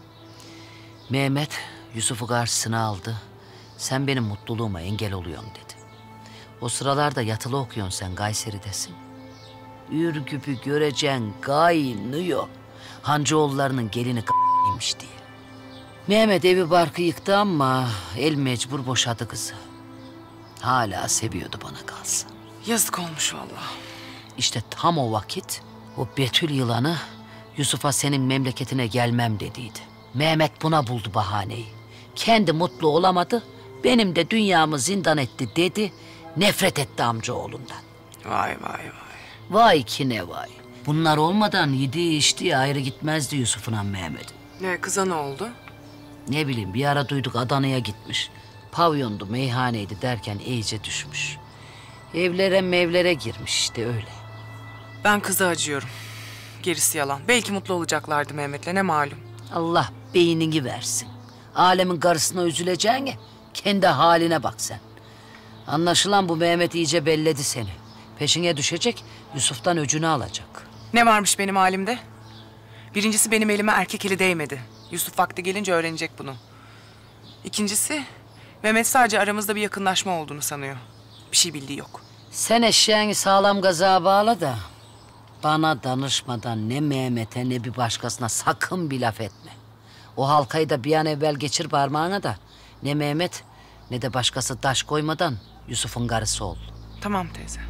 Mehmet Yusuf'u karşısına aldı. Sen benim mutluluğuma engel oluyorsun dedi. O sıralarda yatılı okuyorsun sen, Kayseri'desin. Ürgüp'ü göreceksin, kaynıyor. Hancıoğullarının gelini k***ymiş diye. Mehmet evi barkı yıktı ama el mecbur boşadı kızı. Hala seviyordu bana kalsa. Yazık olmuş vallahi. İşte tam o vakit o Betül yılanı Yusuf'a senin memleketine gelmem dediydi. Mehmet buna buldu bahaneyi. Kendi mutlu olamadı, benim de dünyamı zindan etti dedi. Nefret etti amcaoğlundan. Vay vay vay. Vay ki ne vay. Bunlar olmadan yediği içtiği ayrı gitmezdi Yusuf'un Mehmet'in. Kıza ne oldu? Ne bileyim, bir ara duyduk Adana'ya gitmiş. Pavyondu, meyhaneydi derken iyice düşmüş. Evlere mevlere girmiş işte öyle. Ben kıza acıyorum. Gerisi yalan. Belki mutlu olacaklardı Mehmet'le, ne malum. Allah beynini versin. Alemin karısına üzüleceğine kendi haline bak sen. Anlaşılan bu Mehmet iyice belledi seni. Peşine düşecek, Yusuf'tan öcünü alacak. Ne varmış benim halimde? Birincisi, benim elime erkek eli değmedi. Yusuf vakti gelince öğrenecek bunu. İkincisi, Mehmet sadece aramızda bir yakınlaşma olduğunu sanıyor. Bir şey bildiği yok. Sen eşeğini sağlam gaza bağla da bana danışmadan ne Mehmet'e ne bir başkasına sakın bir laf etme. O halkayı da bir an evvel geçir parmağına da ne Mehmet ne de başkası taş koymadan Yusuf'un karısı ol. Tamam teyze.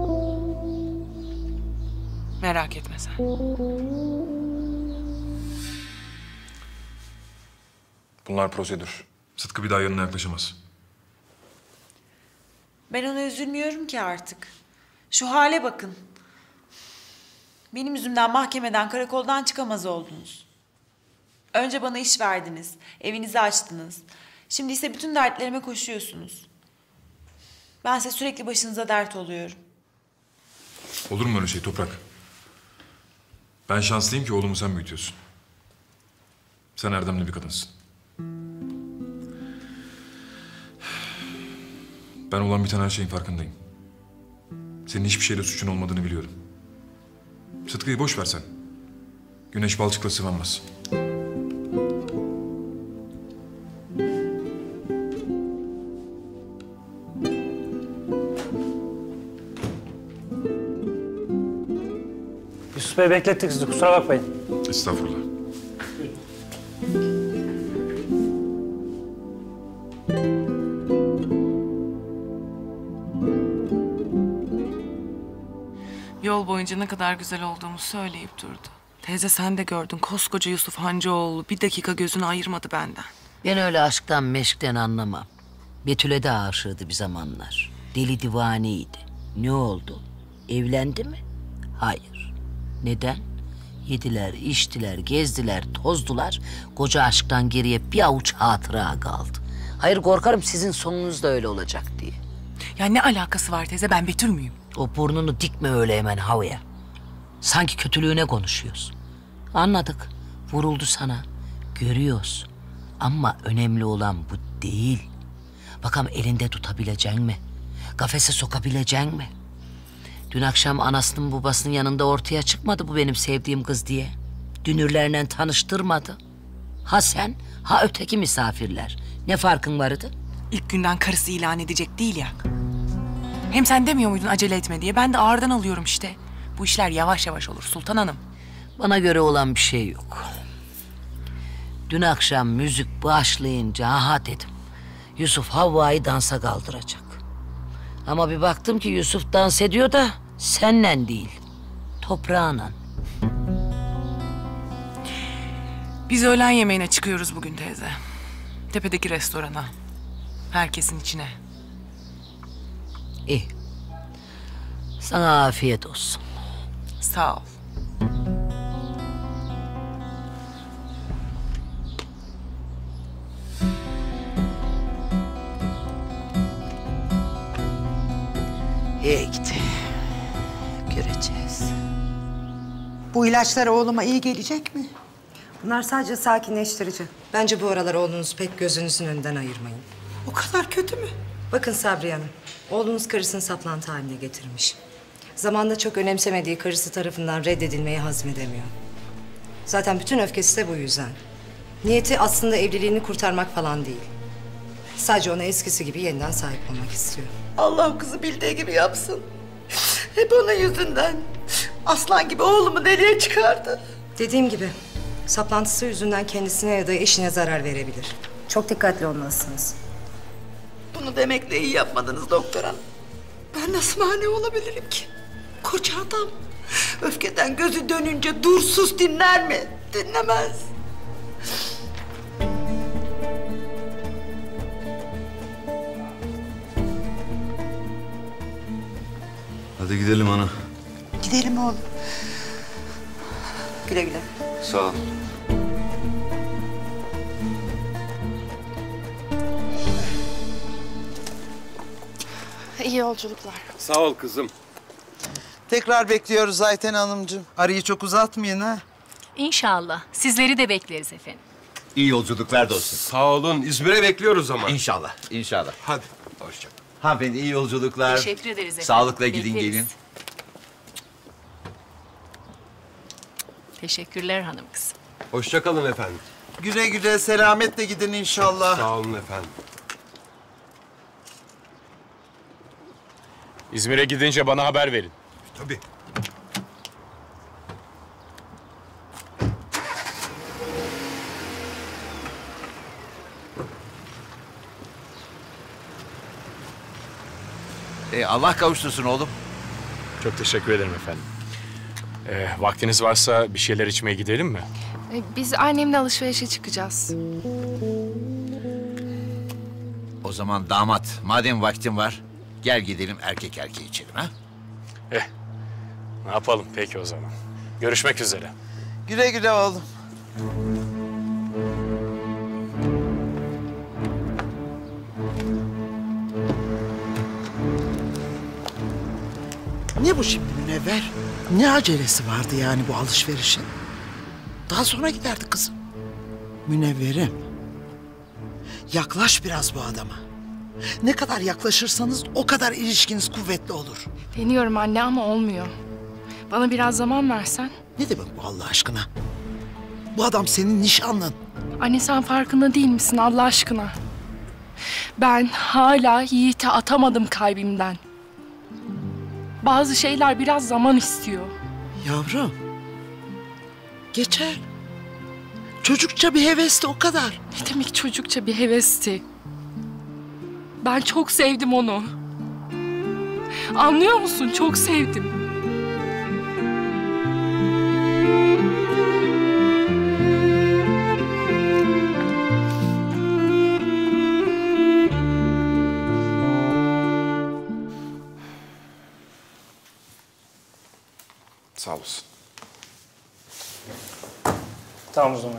Merak etme sen. Bunlar prosedür. Sıtkı bir daha yanına yaklaşamaz. Ben ona üzülmüyorum ki artık. Şu hale bakın. Benim yüzümden mahkemeden, karakoldan çıkamaz oldunuz. Önce bana iş verdiniz, evinizi açtınız. Şimdi ise bütün dertlerime koşuyorsunuz. Bense sürekli başınıza dert oluyorum. Olur mu öyle şey Toprak? Ben şanslıyım ki oğlumu sen büyütüyorsun. Sen erdemli bir kadınsın. Ben olan biten her şeyin farkındayım. Senin hiçbir şeyle suçun olmadığını biliyorum. Sıtkı'yı boş ver sen. Güneş balçıkla sıvanmaz. Yusuf Bey, beklettik sizi, kusura bakmayın. Estağfurullah. Yol boyunca ne kadar güzel olduğumu söyleyip durdu. Teyze, sen de gördün, koskoca Yusuf Hancıoğlu bir dakika gözünü ayırmadı benden. Ben öyle aşktan meşkten anlamam. Betül'e de aşığıydı bir zamanlar. Deli divaneydi. Ne oldu? Evlendi mi? Hayır. Neden? Yediler, içtiler, gezdiler, tozdular. Koca aşktan geriye bir avuç hatıra kaldı. Hayır, korkarım sizin sonunuz da öyle olacak diye. Ya ne alakası var teyze, ben Betül müyüm? O burnunu dikme öyle hemen havaya. Sanki kötülüğüne konuşuyoruz. Anladık. Vuruldu sana. Görüyoruz. Ama önemli olan bu değil. Bakalım elinde tutabilecek mi? Kafese sokabilecek mi? Dün akşam anasının babasının yanında ortaya çıkmadı bu benim sevdiğim kız diye. Dünürlerle tanıştırmadı. Ha sen, ha öteki misafirler. Ne farkın vardı? İlk günden karısı ilan edecek değil ya. Hem sen demiyor muydun acele etme diye? Ben de ağırdan alıyorum işte. Bu işler yavaş yavaş olur Sultan Hanım. Bana göre olan bir şey yok. Dün akşam müzik başlayınca aha dedim. Yusuf Havva'yı dansa kaldıracak. Ama bir baktım ki Yusuf dans ediyor da senle değil, toprağınla. Biz öğlen yemeğine çıkıyoruz bugün teyze. Tepedeki restorana. Herkesin içine. İyi. Sana afiyet olsun. Sağ ol. İyi gitti. Göreceğiz. Bu ilaçlar oğluma iyi gelecek mi? Bunlar sadece sakinleştirici. Bence bu aralar oğlunuzu pek gözünüzün önünden ayırmayın. O kadar kötü mü? Bakın Sabriye Hanım, oğlunuz karısını saplantı haline getirmiş. Zamanında çok önemsemediği karısı tarafından reddedilmeyi hazmedemiyor. Zaten bütün öfkesi de bu yüzden. Niyeti aslında evliliğini kurtarmak falan değil. Sadece ona eskisi gibi yeniden sahip olmak istiyor. Allah kızı bildiği gibi yapsın. Hep onun yüzünden. Aslan gibi oğlumu deliye çıkardı. Dediğim gibi saplantısı yüzünden kendisine ya da eşine zarar verebilir. Çok dikkatli olmalısınız. Bunu demekle iyi yapmadınız doktor hanım. Ben nasıl mani olabilirim ki? Koca adam. Öfkeden gözü dönünce dursuz dinler mi? Dinlemez. Hadi gidelim ana. Gidelim oğlum. Güle güle. Sağ ol. İyi yolculuklar. Sağ ol kızım. Tekrar bekliyoruz Ayten Hanımcığım. Arayı çok uzatmayın ha. İnşallah. Sizleri de bekleriz efendim. İyi yolculuklar dostum. Sağ olun. İzmir'e bekliyoruz ama. İnşallah, inşallah. Hadi. Hoşça kal. Hanımefendi iyi yolculuklar. Teşekkür ederiz efendim. Sağlıkla gidin Bekleriz. gelin. Teşekkürler hanım kızım. Hoşça kalın efendim. Güle güle selametle gidin inşallah. Sağ olun efendim. İzmir'e gidince bana haber verin. Tabii. Allah kavuştursun oğlum. Çok teşekkür ederim efendim. Vaktiniz varsa bir şeyler içmeye gidelim mi? Biz annemle alışverişe çıkacağız. O zaman damat, madem vaktin var, gel gidelim erkek erkeğe içelim ha? Ne yapalım peki o zaman. Görüşmek üzere. Güle güle oğlum. Ne bu şimdi Münevver? Ne acelesi vardı yani bu alışverişin? Daha sonra giderdi kızım. Münevver'im, yaklaş biraz bu adama. Ne kadar yaklaşırsanız o kadar ilişkiniz kuvvetli olur. Deniyorum anne ama olmuyor. Bana biraz zaman versen. Ne demek bu Allah aşkına? Bu adam senin nişanlın. Anne sen farkında değil misin Allah aşkına? Ben hala Yiğit'i atamadım kalbimden. Bazı şeyler biraz zaman istiyor. Yavrum, geçer. Çocukça bir hevesti o kadar. Ne demek çocukça bir hevesti? Ben çok sevdim onu. Anlıyor musun? Çok sevdim. Sağ olasın. Tamam o zaman.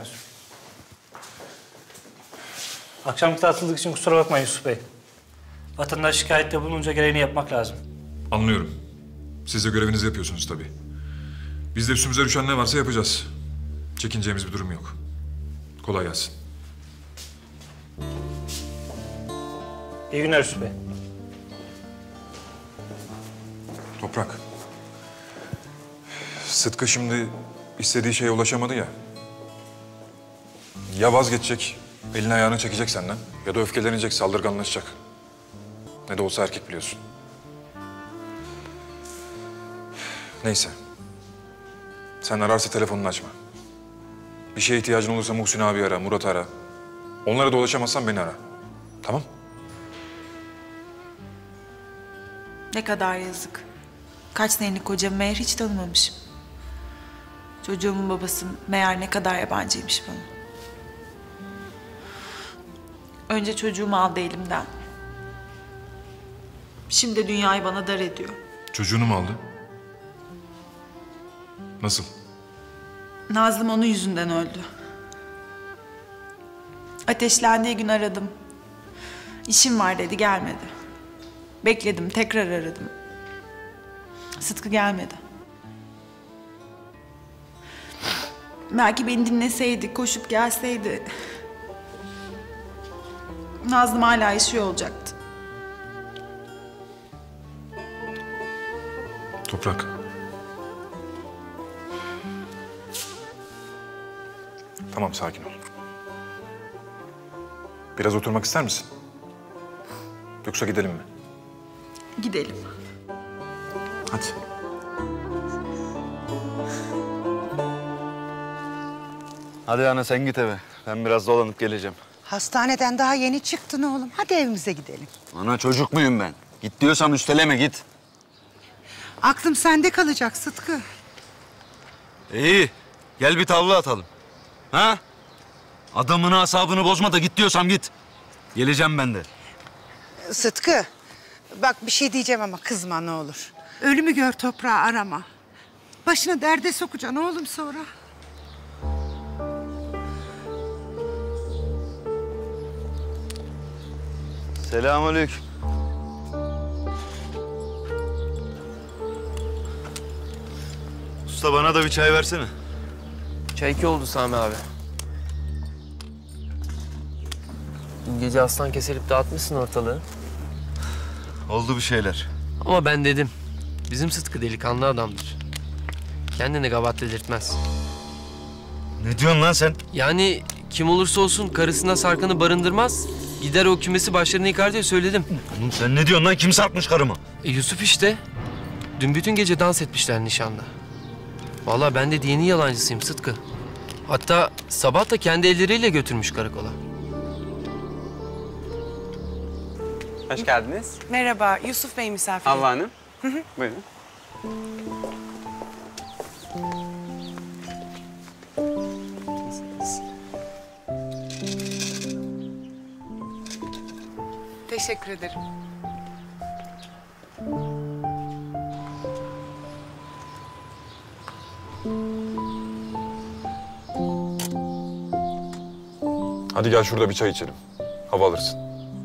Akşamki tatsızlık için kusura bakmayın Yusuf Bey. Vatandaş şikayette bulununca gereğini yapmak lazım. Anlıyorum. Siz de görevinizi yapıyorsunuz tabii. Biz de üstümüze düşen ne varsa yapacağız. Çekineceğimiz bir durum yok. Kolay gelsin. İyi günler Yusuf Bey. Toprak. Sıtkı şimdi istediği şeye ulaşamadı ya. Ya vazgeçecek, elini ayağını çekecek senden ya da öfkelenecek, saldırganlaşacak. Ne de olsa erkek biliyorsun. Neyse. Sen ararsa telefonunu açma. Bir şeye ihtiyacın olursa Muhsin abi ara, Murat ara. Onlara da ulaşamazsan beni ara. Tamam? Ne kadar yazık. Kaç senelik kocamı meğer hiç tanımamışım. Çocuğumun babası meğer ne kadar yabancıymış bana. Önce çocuğumu aldı elimden. Şimdi dünyayı bana dar ediyor. Çocuğunu mu aldı? Nasıl? Nazlım onun yüzünden öldü. Ateşlendiği gün aradım. İşim var dedi, gelmedi. Bekledim, tekrar aradım. Sıtkı gelmedi. Belki beni dinleseydi, koşup gelseydi... Nazlım hala yaşıyor olacaktı. Toprak. Tamam, sakin ol. Biraz oturmak ister misin? Yoksa gidelim mi? Gidelim. Hadi. Hadi ana sen git eve. Ben biraz dolanıp geleceğim. Hastaneden daha yeni çıktın oğlum. Hadi evimize gidelim. Ana çocuk muyum ben? Git diyorsam üsteleme git. Aklım sende kalacak Sıtkı. İyi. Gel bir tavla atalım. Ha? Adamın asabını bozma da git diyorsam git. Geleceğim ben de. Sıtkı, bak bir şey diyeceğim ama kızma ne olur. Ölümü gör toprağı arama. Başını derde sokacaksın oğlum sonra. Selamünaleyküm. Usta bana da bir çay versene. Çay 2 oldu Sami abi. Dün gece aslan kesilip dağıtmışsın ortalığı. Oldu bir şeyler. Ama ben dedim. Bizim Sıtkı delikanlı adamdır. Kendini gavat dedirtmez. Ne diyorsun lan sen? Yani kim olursa olsun karısına sarkanı barındırmaz. Gider o kümesi başlarını yıkar diye söyledim. Oğlum sen ne diyorsun lan? Kim sarkmış karımı? Yusuf işte. Dün bütün gece dans etmişler nişanda. Vallahi ben de dinin yalancısıyım Sıtkı. Hatta sabah da kendi elleriyle götürmüş karakola. Hoş geldiniz. Merhaba, Yusuf Bey misafiri. Havva Hanım. Buyurun. Teşekkür ederim. Hadi gel şurada bir çay içelim. Hava alırsın.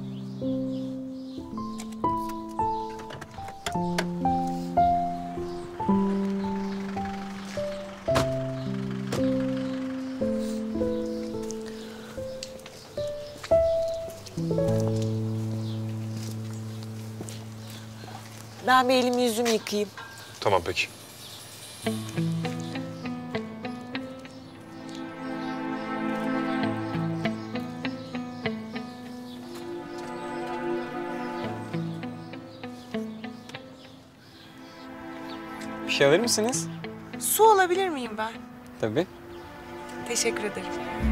Ben bir elimi yüzümü yıkayayım. Tamam peki. Bir şey alır mısınız? Su alabilir miyim ben? Tabii. Teşekkür ederim.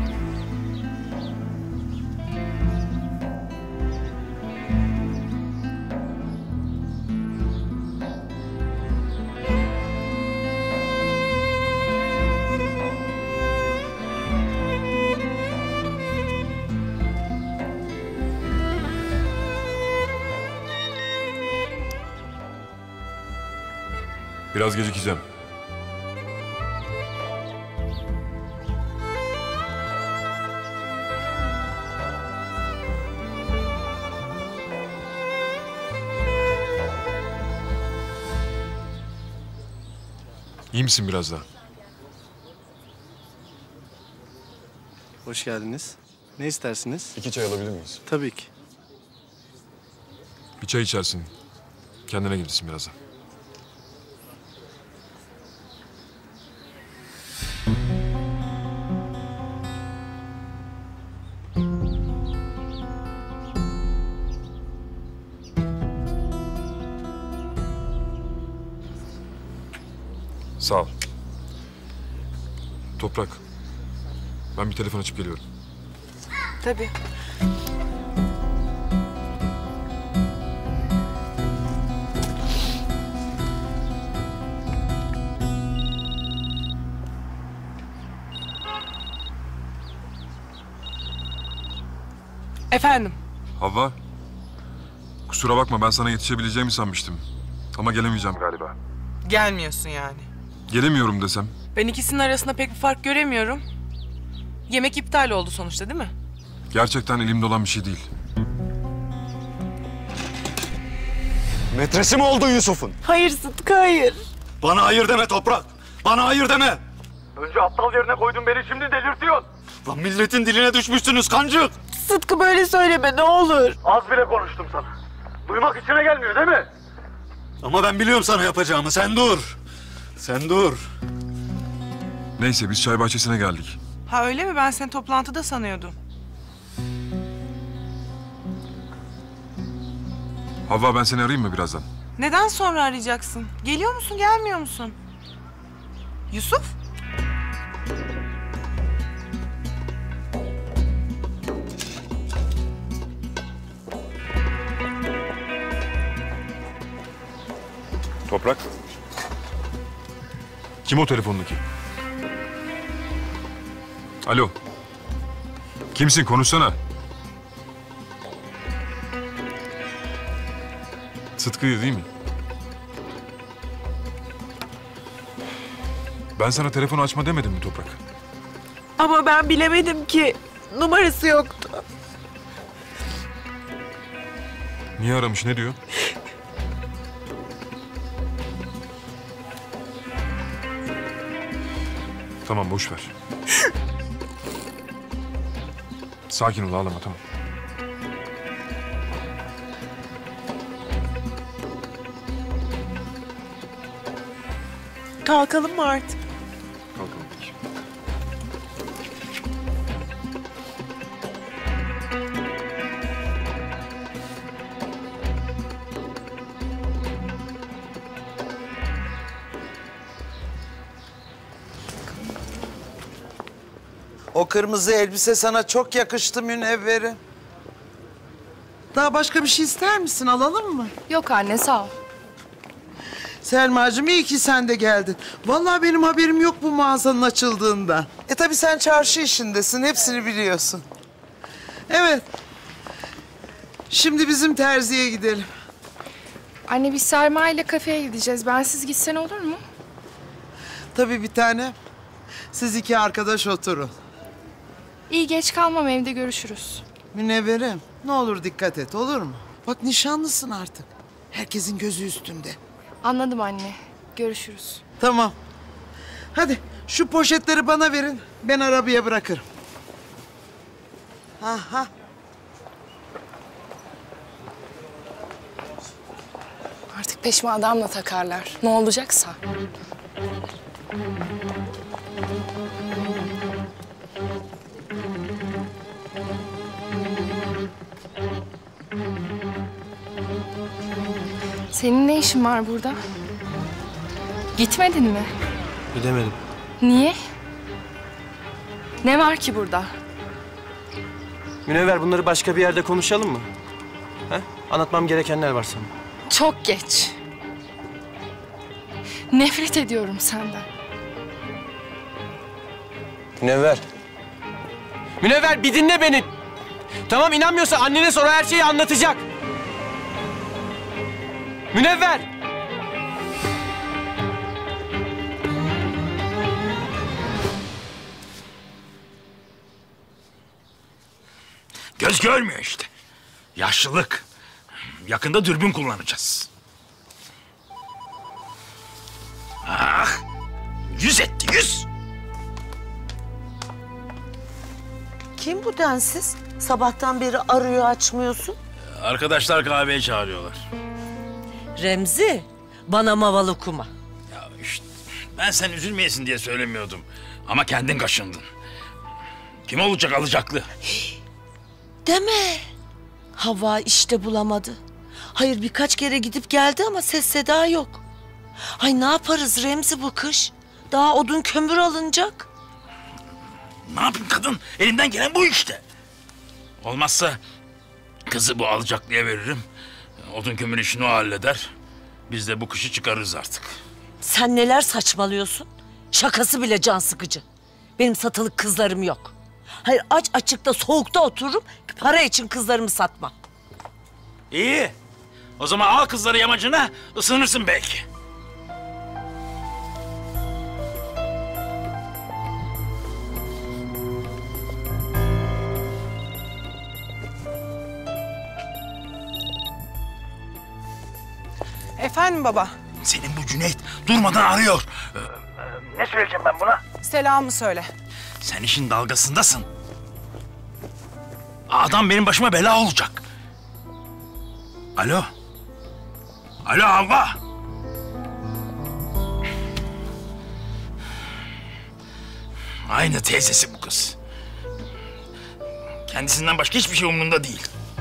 Biraz gecikeceğim. İyi misin biraz daha? Hoş geldiniz. Ne istersiniz? 2 çay alabilir miyiz? Tabii ki. Bir çay içersin. Kendine gelirsin birazdan. Sağ ol. Toprak, ben bir telefon açıp geliyorum. Tabii. Efendim? Havva, kusura bakma ben sana yetişebileceğimi sanmıştım. Ama gelemeyeceğim galiba. Gelmiyorsun yani. Gelemiyorum desem. Ben ikisinin arasında pek bir fark göremiyorum. Yemek iptal oldu sonuçta değil mi? Gerçekten elimde olan bir şey değil. Metresi mi oldun Yusuf'un? Hayır Sıtkı, hayır. Bana hayır deme Toprak. Bana hayır deme. Önce aptal yerine koydun beni, şimdi delirtiyorsun. Lan milletin diline düşmüşsünüz kancık. Sıtkı böyle söyleme ne olur. Az bile konuştum sana. Duymak içine gelmiyor değil mi? Ama ben biliyorum sana yapacağımı. Sen dur. Sen dur. Neyse biz çay bahçesine geldik. Ha öyle mi? Ben seni toplantıda sanıyordum. Havva ben seni arayayım mı birazdan? Neden sonra arayacaksın? Geliyor musun, gelmiyor musun? Yusuf? Toprak. Kim o telefondaki? Alo. Kimsin? Konuşsana. Sıtkı'ydı değil mi? Ben sana telefonu açma demedim mi Toprak? Ama ben bilemedim ki. Numarası yoktu. Niye aramış? Ne diyor? Tamam boş ver. Sakin ol, ağlama, tamam. Kalkalım mı artık? Kalkalım peki. O kırmızı elbise sana çok yakıştı Münevver'im. Daha başka bir şey ister misin? Alalım mı? Yok anne, sağ ol. Selma'cığım iyi ki sen de geldin. Vallahi benim haberim yok bu mağazanın açıldığından. Tabii sen çarşı işindesin, hepsini biliyorsun. Evet. Şimdi bizim terziye gidelim. Anne biz Selma ile kafeye gideceğiz. Bensiz gitsen olur mu? Tabii bir tane. Siz iki arkadaş oturun. İyi, geç kalmam, evde görüşürüz. Münevver'im ne olur dikkat et, olur mu? Bak nişanlısın artık. Herkesin gözü üstünde. Anladım anne. Görüşürüz. Tamam. Hadi şu poşetleri bana verin. Ben arabaya bırakırım. Aha. Artık peşime adamla takarlar. Ne olacaksa. Senin ne işin var burada? Gitmedin mi? Gidemedim. Niye? Ne var ki burada? Münevver bunları başka bir yerde konuşalım mı? He? Anlatmam gerekenler var sana. Çok geç. Nefret ediyorum senden. Münevver. Münevver bir dinle beni. Tamam, inanmıyorsa annene sonra her şeyi anlatacak. Münevver. Göz görmüyor işte. Yaşlılık. Yakında dürbün kullanacağız. Ah! 100 etti, 100! Kim bu densiz? Sabahtan beri arıyor, açmıyorsun. Arkadaşlar kahveye çağırıyorlar. Remzi, bana maval okuma. Ya işte, ben sen üzülmeyesin diye söylemiyordum. Ama kendin kaşındın. Kim olacak alacaklı? Deme. Hava işte bulamadı. Hayır, birkaç kere gidip geldi ama ses seda yok. Ay ne yaparız Remzi bu kış? Daha odun kömür alınacak. Ne yapayım kadın? Elimden gelen bu işte. Olmazsa kızı bu alacaklıya veririm. Odun kömür işini o halleder. Biz de bu kışı çıkarırız artık. Sen neler saçmalıyorsun? Şakası bile can sıkıcı. Benim satılık kızlarım yok. Hayır, aç açıkta soğukta otururum. Para için kızlarımı satmam. İyi. O zaman al kızları yamacına, ısınırsın belki. Efendim baba? Senin bu Cüneyt durmadan arıyor. Ne söyleyeceğim ben buna? Selamı söyle. Sen işin dalgasındasın. Adam benim başıma bela olacak. Alo. Alo Havva. Aynı teyzesi bu kız. Kendisinden başka hiçbir şey umurunda değil.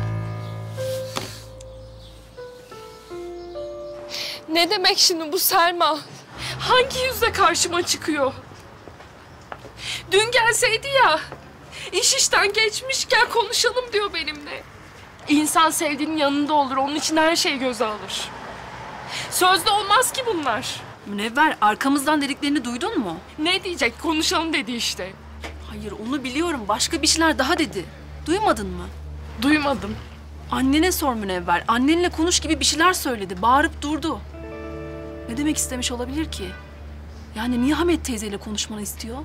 Ne demek şimdi bu Selma? Hangi yüzle karşıma çıkıyor? Dün gelseydi ya. İş işten geçmişken konuşalım diyor benimle. İnsan sevdiğinin yanında olur. Onun için her şeyi göze alır. Sözde olmaz ki bunlar. Münevver, arkamızdan dediklerini duydun mu? Ne diyecek? Konuşalım dedi işte. Hayır, onu biliyorum. Başka bir şeyler daha dedi. Duymadın mı? Duymadım. Annene sor Münevver. Annenle konuş gibi bir şeyler söyledi. Bağırıp durdu. Ne demek istemiş olabilir ki? Yani niye Hamet teyzeyle konuşmanı istiyor?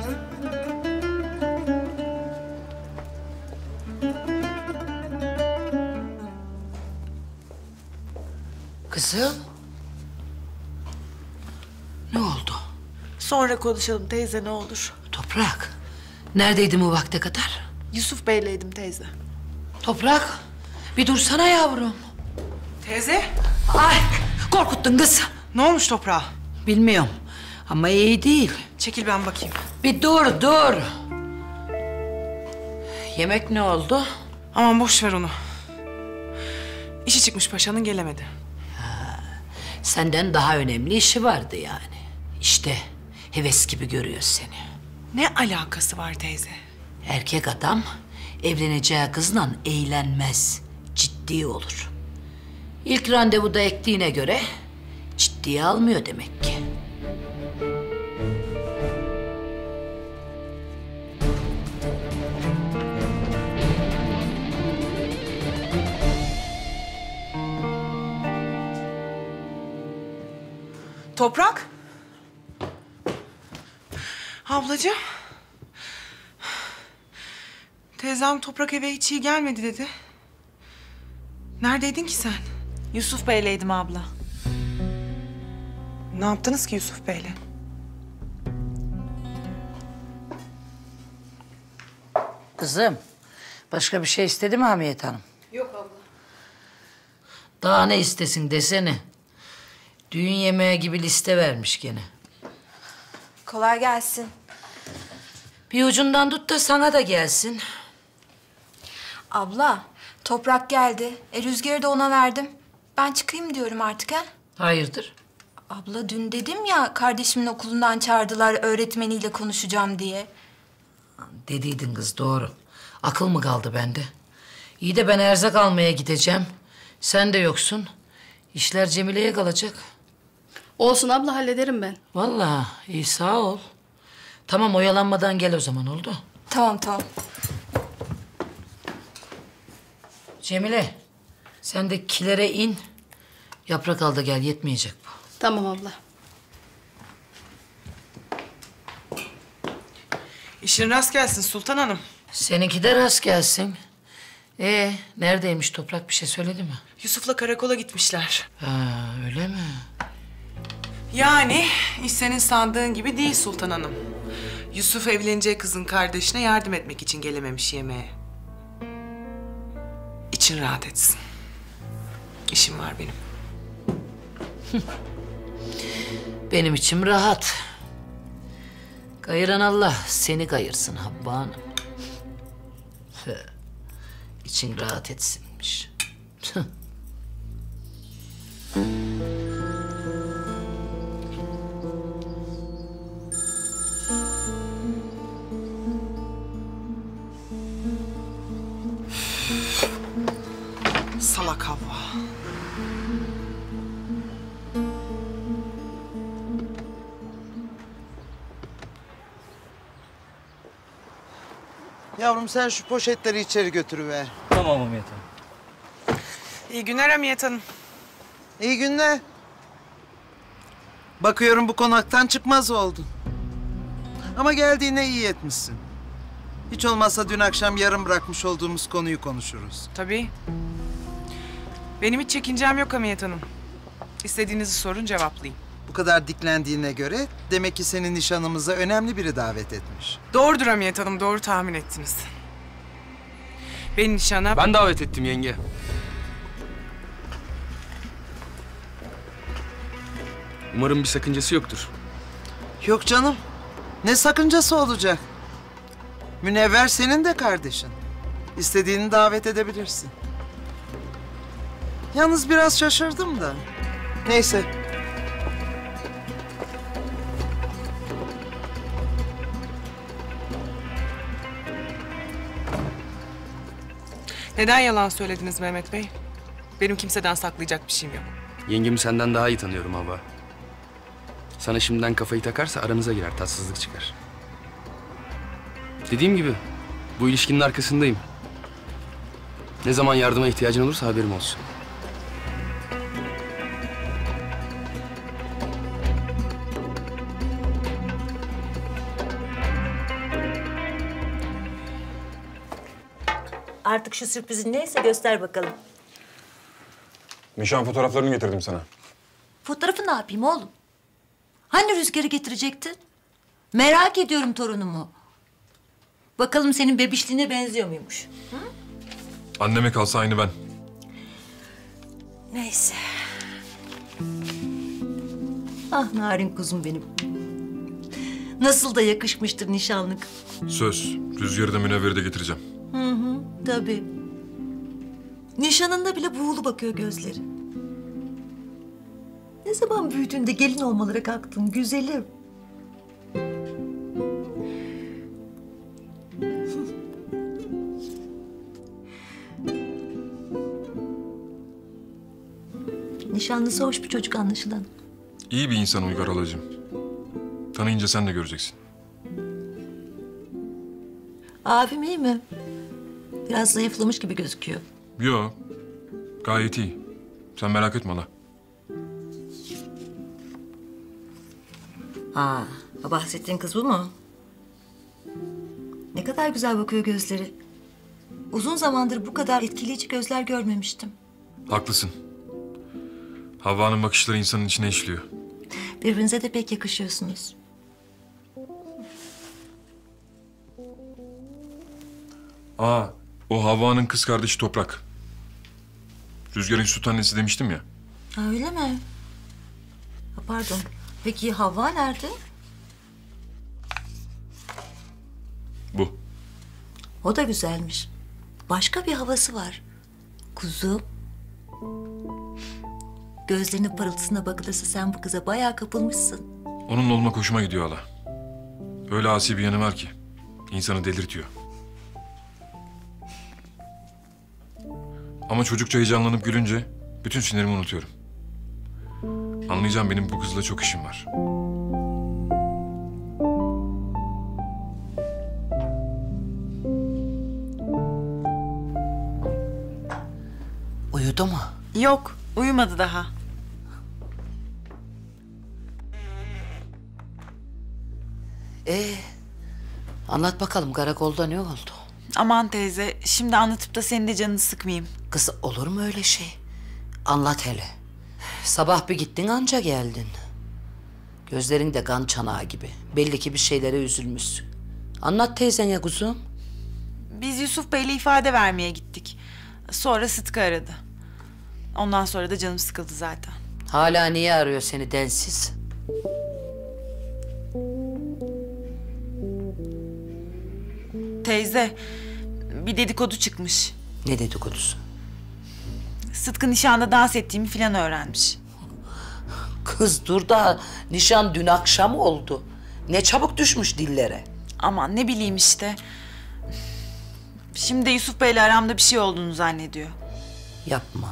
Kızım. Ne oldu? Sonra konuşalım teyze ne olur. Toprak. Neredeydin bu vakte kadar? Yusuf Bey'leydim teyze. Toprak. Bir dursana yavrum. Teyze. Ay korkuttun kız. Ne olmuş toprağa? Bilmiyorum ama iyi değil. Çekil ben bakayım. Bir dur. Yemek ne oldu? Aman boş ver onu. İşi çıkmış paşanın gelemedi. Senden daha önemli işi vardı yani. İşte heves gibi görüyor seni. Ne alakası var teyze? Erkek adam evleneceği kızla eğlenmez. Ciddi olur. İlk randevuda ektiğine göre ciddiye almıyor demek ki. Toprak. Ablacığım. Teyzem Toprak eve hiç iyi gelmedi dedi. Neredeydin ki sen? Yusuf Bey'leydim abla. Ne yaptınız ki Yusuf Bey'le? Kızım, başka bir şey istedi mi Hamiyet Hanım? Yok abla. Daha ne istesin desene. Düğün yemeği gibi liste vermiş gene. Kolay gelsin. Bir ucundan tut da sana da gelsin. Abla, Toprak geldi. Rüzgar'ı da ona verdim. Ben çıkayım diyorum artık ha. Hayırdır? Abla dün dedim ya kardeşimin okulundan çağırdılar öğretmeniyle konuşacağım diye. Dediydin kız doğru. Akıl mı kaldı bende? İyi de ben erzak almaya gideceğim. Sen de yoksun. İşler Cemile'ye kalacak. Olsun abla, hallederim ben. Vallahi iyi sağ ol. Tamam oyalanmadan gel o zaman oldu. Tamam. Cemile sen de kilere in. Yaprak al da gel yetmeyecek bu. Tamam abla. İşin rast gelsin Sultan Hanım. Seninki de rast gelsin. Neredeymiş Toprak bir şey söyledi mi? Yusuf'la karakola gitmişler. Ha öyle mi? Yani iş senin sandığın gibi değil Sultan Hanım. Yusuf evleneceği kızın kardeşine yardım etmek için gelememiş yemeğe. İçin rahat etsin. İşim var benim. Benim içim rahat. Kayıran Allah seni kayırsın Habba Hanım. İçin rahat etsinmiş. Salak Havva. Yavrum sen şu poşetleri içeri götürüver. Tamam Hamiyet Hanım. İyi günler Hamiyet Hanım. İyi günler. Bakıyorum bu konaktan çıkmaz oldun. Ama geldiğine iyi etmişsin. Hiç olmazsa dün akşam yarım bırakmış olduğumuz konuyu konuşuruz. Tabii. Benim hiç çekincem yok Hamiyet Hanım. İstediğinizi sorun, cevaplayayım. Bu kadar diklendiğine göre demek ki senin nişanımıza önemli biri davet etmiş. Doğrudur Hamiyet Hanım, doğru tahmin ettiniz. Beni nişana... Ben davet ettim yenge. Umarım bir sakıncası yoktur. Yok canım. Ne sakıncası olacak? Münevver senin de kardeşin. İstediğini davet edebilirsin. Yalnız biraz şaşırdım da. Neyse. Neden yalan söylediniz Mehmet Bey? Benim kimseden saklayacak bir şeyim yok. Yengemi senden daha iyi tanıyorum Havva. Sana şimdiden kafayı takarsa aranıza girer, tatsızlık çıkar. Dediğim gibi bu ilişkinin arkasındayım. Ne zaman yardıma ihtiyacın olursa haberim olsun. Artık şu sürprizin neyse göster bakalım. Nişan fotoğraflarını getirdim sana. Fotoğrafı ne yapayım oğlum? Hani Rüzgar'ı getirecektin? Merak ediyorum torunumu. Bakalım senin bebişliğine benziyor muymuş? Hı? Anneme kalsa aynı ben. Neyse. Ah narin kuzum benim. Nasıl da yakışmıştır nişanlık. Söz. Rüzgar'ı da Münevver'i de getireceğim. Hı hı, tabii. Nişanında bile buğulu bakıyor gözleri. Ne zaman büyüdüğünde gelin olmalara kalktın güzelim. Nişanlısı hoş bir çocuk anlaşılan. İyi bir insan Uygar halacığım. Tanıyınca sen de göreceksin. Abim iyi mi? Biraz zayıflamış gibi gözüküyor. Yo. Gayet iyi. Sen merak etme hala. Ha, bahsettiğin kız bu mu? Ne kadar güzel bakıyor gözleri. Uzun zamandır bu kadar etkileyici gözler görmemiştim. Haklısın. Havva'nın bakışları insanın içine işliyor. Birbirinize de pek yakışıyorsunuz. Aa, o Havva'nın kız kardeşi Toprak. Rüzgar'ın süt annesi demiştim ya. Ha, öyle mi? Ha, pardon. Peki Havva nerede? Bu. O da güzelmiş. Başka bir havası var. Kuzum. Gözlerinin parıltısına bakılırsa sen bu kıza bayağı kapılmışsın. Onunla olmak hoşuma gidiyor hala. Öyle asi bir yanı var ki. İnsanı delirtiyor. Ama çocukça heyecanlanıp gülünce bütün sinirimi unutuyorum. Anlayacağım, benim bu kızla çok işim var. Uyudu mu? Yok, uyumadı daha. Anlat bakalım, karakolda ne oldu? Aman teyze, şimdi anlatıp da senin de canını sıkmayayım. Kız olur mu öyle şey? Anlat hele. Sabah bir gittin anca geldin. Gözlerin de kan çanağı gibi. Belli ki bir şeylere üzülmüşsün. Anlat teyzene kuzum. Biz Yusuf Bey'le ifade vermeye gittik. Sonra Sıtkı aradı. Ondan sonra da canım sıkıldı zaten. Hala niye arıyor seni densiz? Teyze, bir dedikodu çıkmış. Ne dedikodusu? Sıtkı nişanda dans ettiğimi filan öğrenmiş. Kız dur da nişan dün akşam oldu. Ne çabuk düşmüş dillere. Aman ne bileyim işte. Şimdi de Yusuf Bey'le aramda bir şey olduğunu zannediyor. Yapma.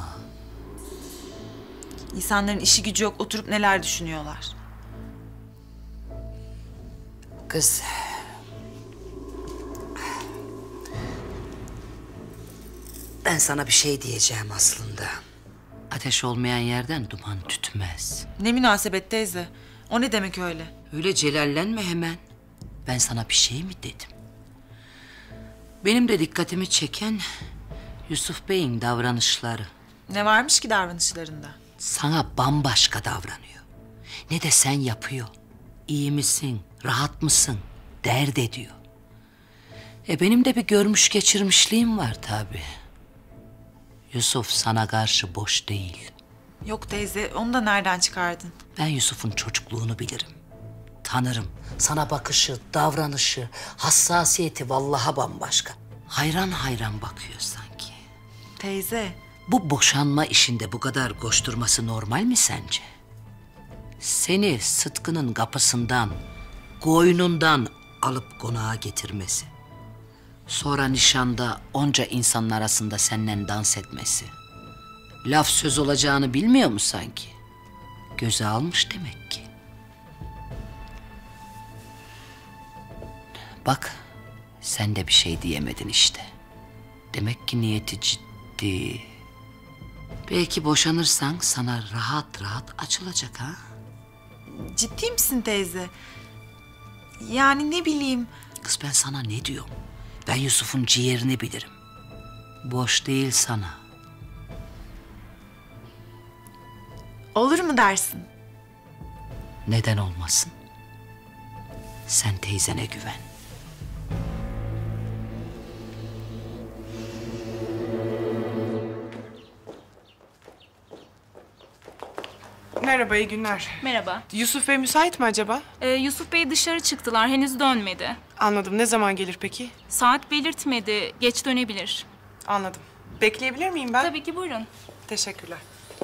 İnsanların işi gücü yok, oturup neler düşünüyorlar. Kız. Ben sana bir şey diyeceğim aslında. Ateş olmayan yerden duman tütmez. Ne münasebet teyze. O ne demek öyle? Öyle celallenme hemen. Ben sana bir şey mi dedim? Benim de dikkatimi çeken Yusuf Bey'in davranışları. Ne varmış ki davranışlarında? sana bambaşka davranıyor. Ne de sen yapıyor. İyi misin, rahat mısın dert ediyor. Benim de bir görmüş geçirmişliğim var tabii. Yusuf sana karşı boş değil. Yok teyze, onu da nereden çıkardın? Ben Yusuf'un çocukluğunu bilirim. Tanırım. Sana bakışı, davranışı, hassasiyeti vallaha bambaşka. Hayran hayran bakıyor sanki. Teyze. Bu boşanma işinde bu kadar koşturması normal mi sence? Seni Sıtkı'nın kapısından, koynundan alıp konağa getirmesi. Sonra nişanda onca insanın arasında seninle dans etmesi. Laf söz olacağını bilmiyor mu sanki? Göze almış demek ki. Bak, sen de bir şey diyemedin işte. Demek ki niyeti ciddi. Belki boşanırsan sana rahat rahat açılacak ha? Ciddi misin teyze? Yani ne bileyim. Kız ben sana ne diyorum? Ben Yusuf'un ciğerini bilirim. Boş değil sana. Olur mu dersin? Neden olmasın? Sen teyzene güven. Merhaba, iyi günler. Merhaba. Yusuf Bey müsait mi acaba? Yusuf Bey dışarı çıktılar. Henüz dönmedi. Anladım. Ne zaman gelir peki? Saat belirtmedi. Geç dönebilir. Anladım. Bekleyebilir miyim ben? Tabii ki, buyurun. Teşekkürler.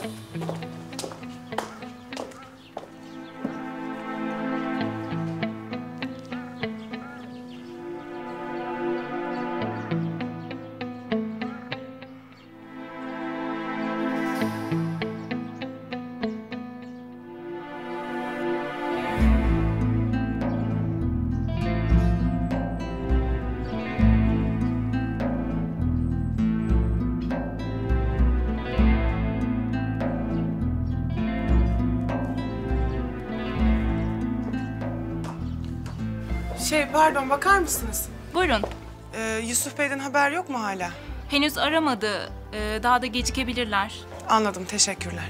Pardon, bakar mısınız? Buyurun. Yusuf Bey'den haber yok mu hala? Henüz aramadı. Daha da gecikebilirler. Anladım, teşekkürler.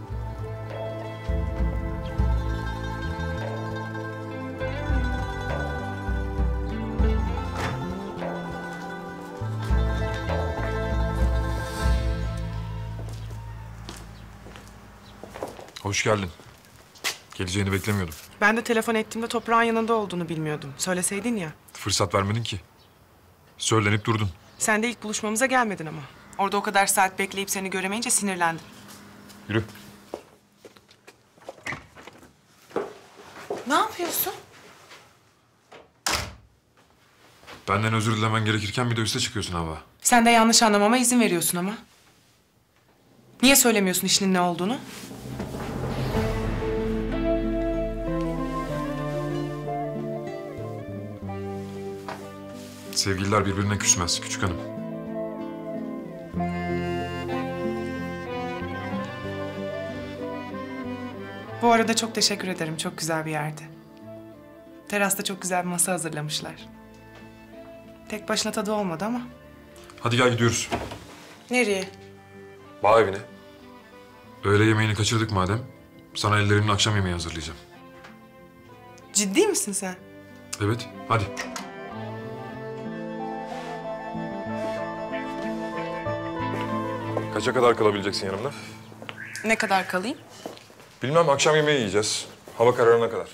Hoş geldin. Geleceğini beklemiyordum. Ben de telefon ettiğimde toprağın yanında olduğunu bilmiyordum. Söyleseydin ya. Fırsat vermedin ki. Söylenip durdun. Sen de ilk buluşmamıza gelmedin ama. Orada o kadar saat bekleyip seni göremeyince sinirlendim. Yürü. Ne yapıyorsun? Benden özür dilemen gerekirken bir de üste çıkıyorsun Hava. Sen de yanlış anlamama izin veriyorsun ama. Niye söylemiyorsun işinin ne olduğunu? Sevgililer birbirine küsmez küçük hanım. Bu arada çok teşekkür ederim. Çok güzel bir yerdi. Terasta çok güzel bir masa hazırlamışlar. Tek başına tadı olmadı ama. Hadi gel gidiyoruz. Nereye? Bağ evine. Öğle yemeğini kaçırdık madem. Sana ellerimin akşam yemeği hazırlayacağım. Ciddi misin sen? Evet, hadi. Kaça kadar kalabileceksin yanımda? Ne kadar kalayım? Bilmem, akşam yemeği yiyeceğiz. Hava kararına kadar.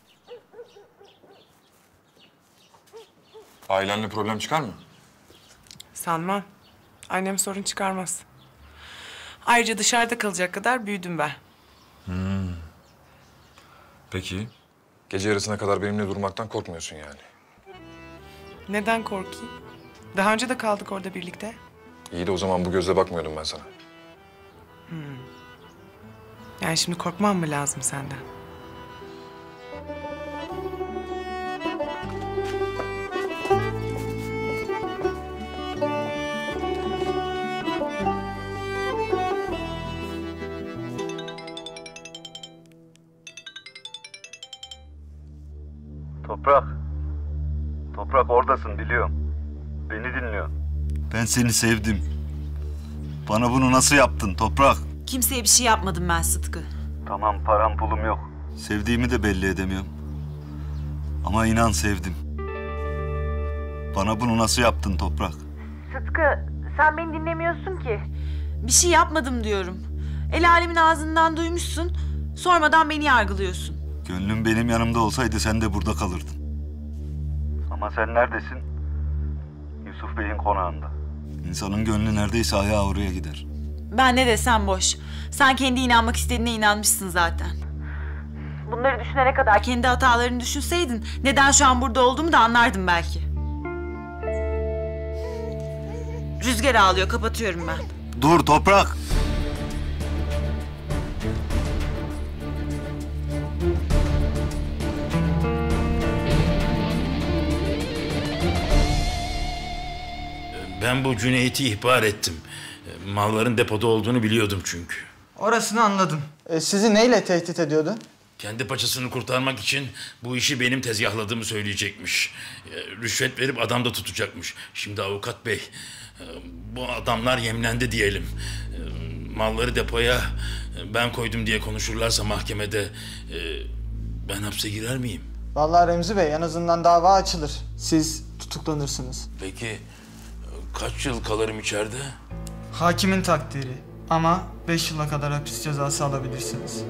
Ailenle problem çıkar mı? Sanmam. Annem sorun çıkarmaz. Ayrıca dışarıda kalacak kadar büyüdüm ben. Peki. Gece yarısına kadar benimle durmaktan korkmuyorsun yani. Neden korkayım? Daha önce de kaldık orada birlikte. İyi de o zaman bu gözle bakmıyordum ben sana. Yani şimdi korkmam mı lazım senden? Toprak. Toprak oradasın biliyorum. Beni dinliyor. Ben seni sevdim. Bana bunu nasıl yaptın Toprak? Kimseye bir şey yapmadım ben Sıtkı. Tamam, param pulum yok. Sevdiğimi de belli edemiyorum. Ama inan sevdim. Bana bunu nasıl yaptın Toprak? Sıtkı, sen beni dinlemiyorsun ki. Bir şey yapmadım diyorum. El alemin ağzından duymuşsun, sormadan beni yargılıyorsun. Gönlüm benim yanımda olsaydı sen de burada kalırdın. Ama sen neredesin? Yusuf Bey'in konağında. İnsanın gönlü neredeyse ayağı oraya gider. Ben ne desem boş. Sen kendi inanmak istediğine inanmışsın zaten. Bunları düşünene kadar kendi hatalarını düşünseydin neden şu an burada olduğumu da anlardım belki. Rüzgar ağlıyor, kapatıyorum ben. Dur Toprak! Ben bu Cüneyt'i ihbar ettim. Malların depoda olduğunu biliyordum çünkü. Orasını anladım. Sizi neyle tehdit ediyordu? Kendi paçasını kurtarmak için bu işi benim tezgahladığımı söyleyecekmiş. Rüşvet verip adam da tutacakmış. Şimdi avukat bey, bu adamlar yemlendi diyelim. Malları depoya ben koydum diye konuşurlarsa mahkemede ben hapse girer miyim? Vallahi Remzi Bey, en azından dava açılır. Siz tutuklanırsınız. Peki kaç yıl kalırım içeride? Hakimin takdiri. Ama 5 yıla kadar hapis cezası alabilirsiniz.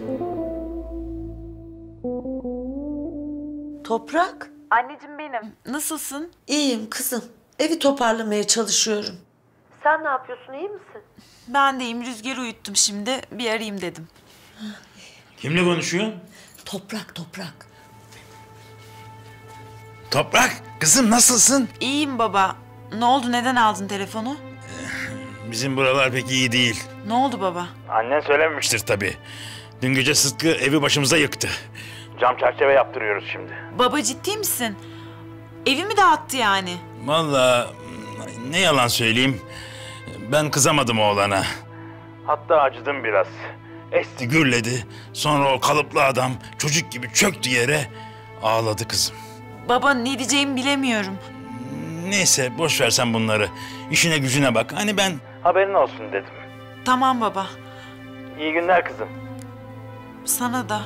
Toprak. Anneciğim benim. Nasılsın? İyiyim kızım. Evi toparlamaya çalışıyorum. Sen ne yapıyorsun, iyi misin? Ben de iyiyim. Rüzgar'ı uyuttum şimdi. Bir arayayım dedim. Kimle konuşuyorsun? Toprak. Toprak, kızım nasılsın? İyiyim baba. Ne oldu, neden aldın telefonu? Bizim buralar pek iyi değil. Ne oldu baba? Annen söylememiştir tabii. Dün gece Sıtkı evi başımıza yıktı. Cam çerçeve yaptırıyoruz şimdi. Baba ciddi misin? Evi mi dağıttı yani? Vallahi ne yalan söyleyeyim. Ben kızamadım oğlana. Hatta acıdım biraz. Esti gürledi. Sonra o kalıplı adam çocuk gibi çöktü yere. Ağladı kızım. Baba ne diyeceğimi bilemiyorum. Neyse boş ver sen bunları. İşine gücüne bak. Hani ben haberin olsun dedim. Tamam baba. İyi günler kızım. Sana da.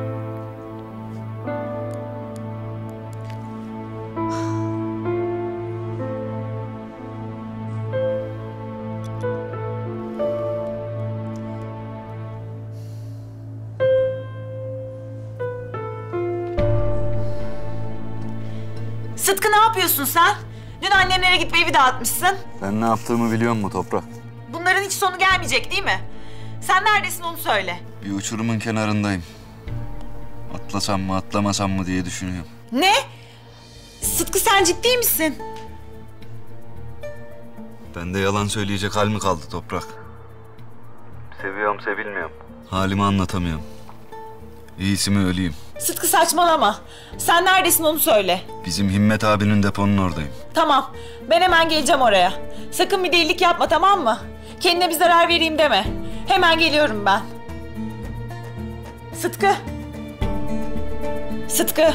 Sıtkı ne yapıyorsun sen? Dün annemlere gidip evi dağıtmışsın. Ben ne yaptığımı biliyor musun Toprak? Bunların hiç sonu gelmeyecek değil mi? Sen neredesin onu söyle. Bir uçurumun kenarındayım. Atlasam mı atlamasam mı diye düşünüyorum. Ne? Sıtkı sen ciddi misin? Bende yalan söyleyecek hal mi kaldı Toprak? Seviyorum sevilmiyorum. Halimi anlatamıyorum. İyisi mi öleyim? Sıtkı saçmalama. Sen neredesin onu söyle. Bizim Himmet abinin deponun oradayım. Tamam. Ben hemen geleceğim oraya. Sakın bir delilik yapma, tamam mı? Kendine bir zarar vereyim deme. Hemen geliyorum ben. Sıtkı. Sıtkı.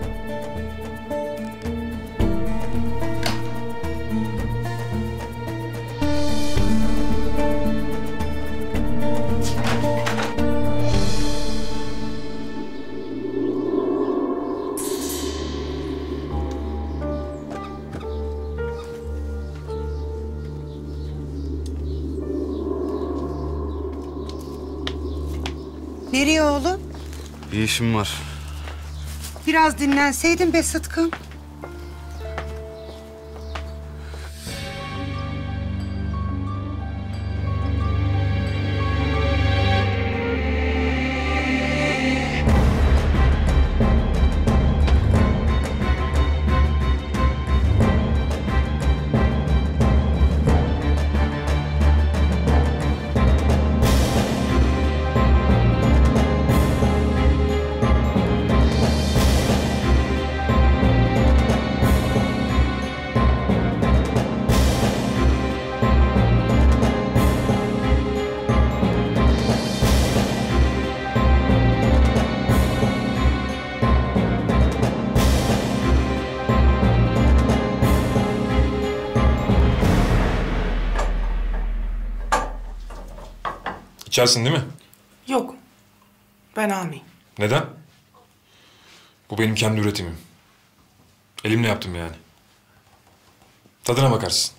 Nereye oğlum? Bir işim var. Biraz dinlenseydin be Sıtkım. İçersin değil mi? Yok. Ben almayayım. Neden? Bu benim kendi üretimim. Elimle yaptım yani. Tadına bakarsın.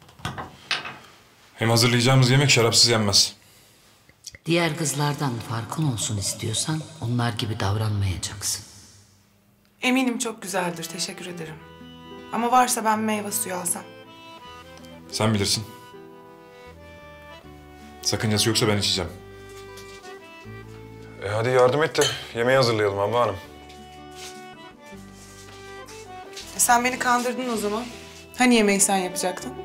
Hem hazırlayacağımız yemek şarapsız yenmez. Diğer kızlardan farkın olsun istiyorsan onlar gibi davranmayacaksın. Eminim çok güzeldir. Teşekkür ederim. Ama varsa ben meyve suyu alsam. Sen bilirsin. Sakıncası yoksa ben içeceğim. Hadi yardım et de yemeği hazırlayalım Havva Hanım. Sen beni kandırdın o zaman. Hani yemeği sen yapacaktın?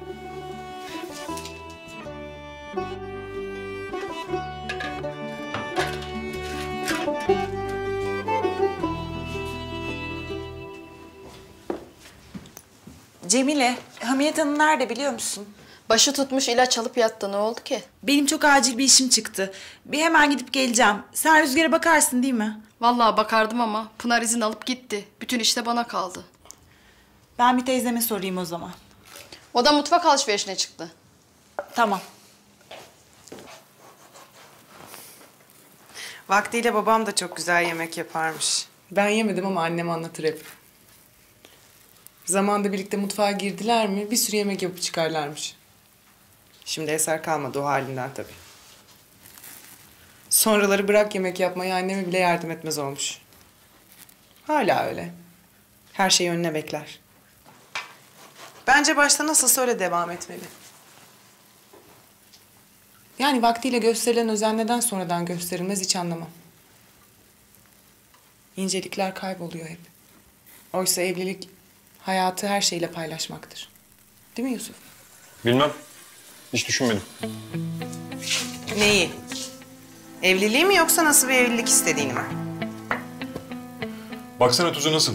Cemile, Hamiyet Hanım nerede biliyor musun? Başı tutmuş ilaç alıp yattı. Ne oldu ki? Benim çok acil bir işim çıktı. Bir hemen gidip geleceğim. Sen Rüzgar'a bakarsın değil mi? Vallahi bakardım ama Pınar izin alıp gitti. Bütün iş de bana kaldı. Ben bir teyzeme sorayım o zaman. O da mutfak alışverişine çıktı. Tamam. Vaktiyle babam da çok güzel yemek yaparmış. Ben yemedim ama annem anlatır hep. Zamanında birlikte mutfağa girdiler mi bir sürü yemek yapıp çıkarlarmış. Şimdi eser kalmadı o halinden tabii. Sonraları bırak yemek yapmayı anneme bile yardım etmez olmuş. Hala öyle. Her şeyi önüne bekler. Bence başta nasılsa öyle devam etmeli. Yani vaktiyle gösterilen özen neden sonradan gösterilmez hiç anlamam. İncelikler kayboluyor hep. Oysa evlilik hayatı her şeyle paylaşmaktır. Değil mi Yusuf? Bilmem. Hiç düşünmedim. Neyi? Evliliği mi yoksa nasıl bir evlilik istediğini mi? Baksana tuzu nasıl?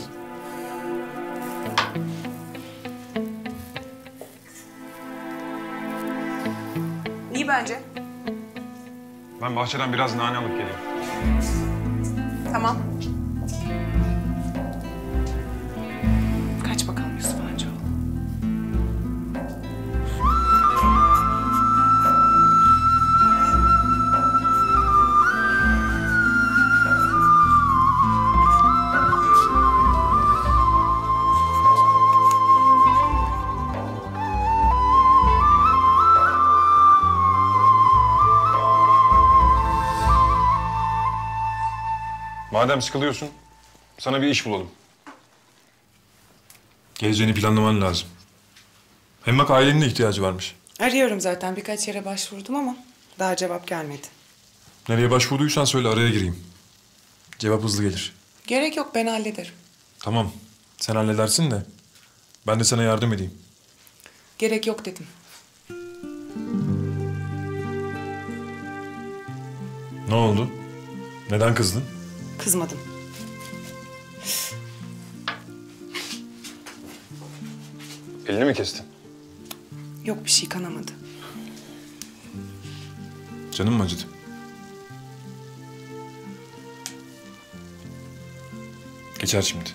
İyi bence. Ben bahçeden biraz nane alıp geleyim. Tamam. Kaç bakalım Yusuf Hancıoğlu. Madem sıkılıyorsun, sana bir iş bulalım. Geleceğini planlaman lazım. Hem bak ailenin de ihtiyacı varmış. Arıyorum zaten. Birkaç yere başvurdum ama daha cevap gelmedi. Nereye başvurduysan söyle araya gireyim. Cevap hızlı gelir. Gerek yok, ben hallederim. Tamam, sen halledersin de ben de sana yardım edeyim. Gerek yok dedim. Ne oldu? Neden kızdın? Kızmadım. Elini mi kestin? Yok bir şey, kanamadı. Canım mı acıdı? Geçer şimdi.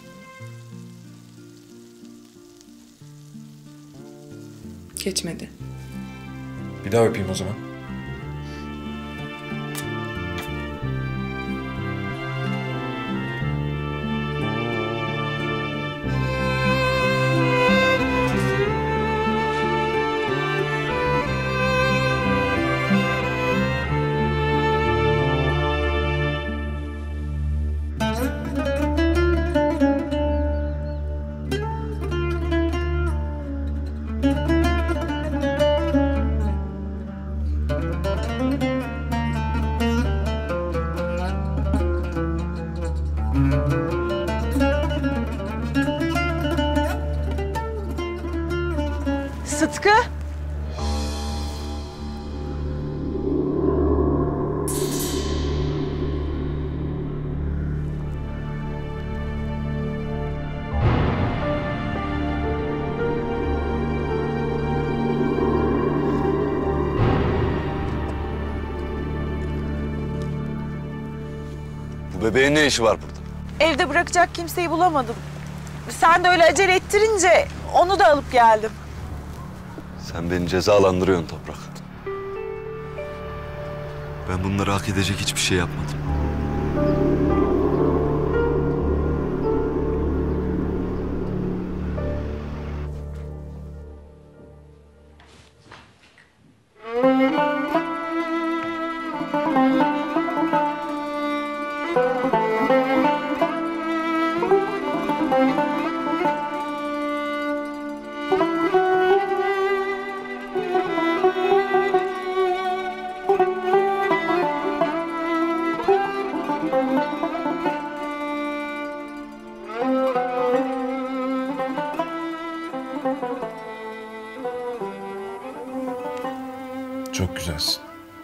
Geçmedi. Bir daha öpeyim o zaman. Sıtkı. Bu bebeğin ne işi var burada? Evde bırakacak kimseyi bulamadım. Sen de öyle acele ettirince onu da alıp geldim. Sen beni cezalandırıyorsun Toprak. Ben bunları hak edecek hiçbir şey yapmadım. Çok güzelsin.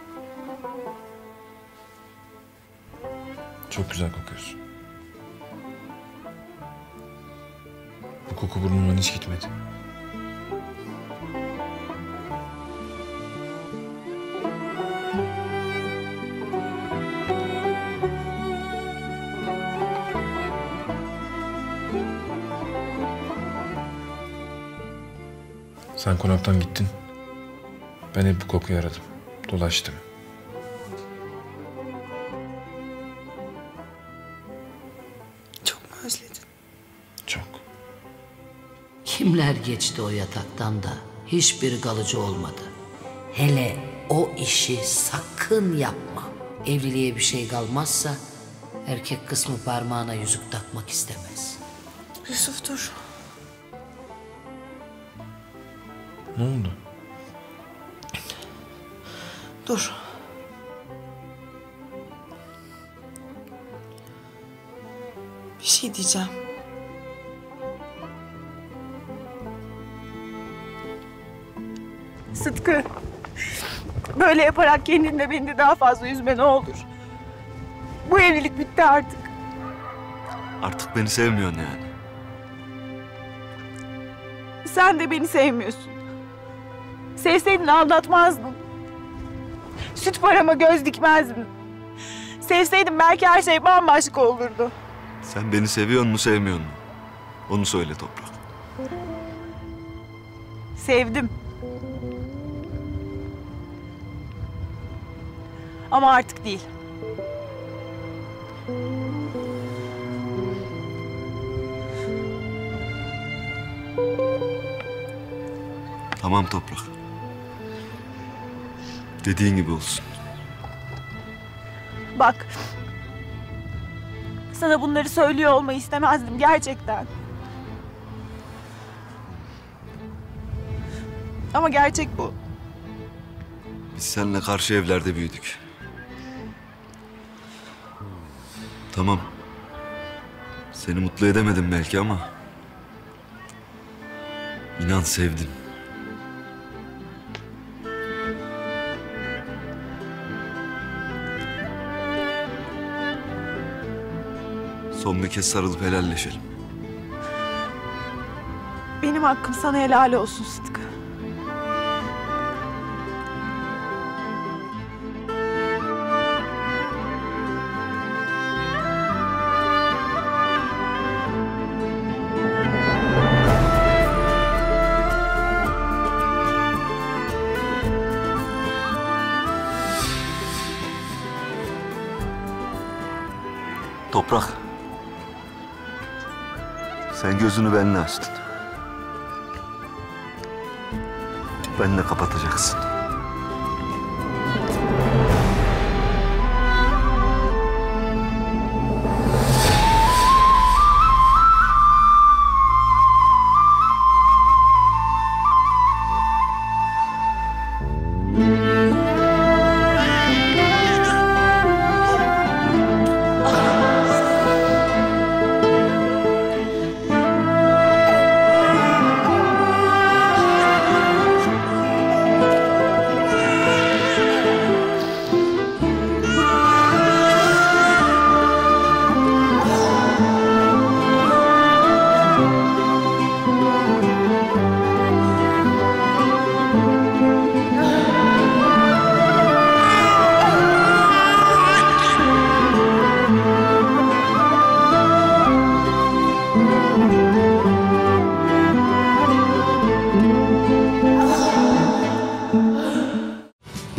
Çok güzel kokuyorsun. Bu koku burnumdan hiç gitmedi. Sen konaktan gittin. Ben hep bu kokuyu aradım. Dolaştım. Çok mu özledin? Çok. Kimler geçti o yataktan da hiçbiri kalıcı olmadı. Hele o işi sakın yapma. Evliliğe bir şey kalmazsa erkek kısmı parmağına yüzük takmak istemez. Yusuf dur. Ne oldu? Dur. Bir şey diyeceğim. Sıtkı, böyle yaparak kendini de beni de daha fazla üzme ne olur. Bu evlilik bitti artık. Artık beni sevmiyorsun yani. Sen de beni sevmiyorsun. Sevseydin aldatmazdın. Süt parama göz dikmezdin. Sevseydin belki her şey bambaşka olurdu. Sen beni seviyor mu sevmiyor mu? Onu söyle Toprak. Sevdim. Ama artık değil. Tamam Toprak. Dediğin gibi olsun. Bak. Sana bunları söylüyor olmayı istemezdim gerçekten. Ama gerçek bu. Biz seninle karşı evlerde büyüdük. Tamam. Seni mutlu edemedim belki ama... İnan sevdim. Son bir kez sarılıp helalleşelim. Benim hakkım sana helal olsun Sıtkı. Toprak. Sen gözünü benimle açtın. Benimle kapatacaksın.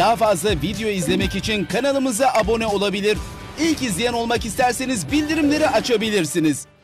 Daha fazla video izlemek için kanalımıza abone olabilir. İlk izleyen olmak isterseniz bildirimleri açabilirsiniz.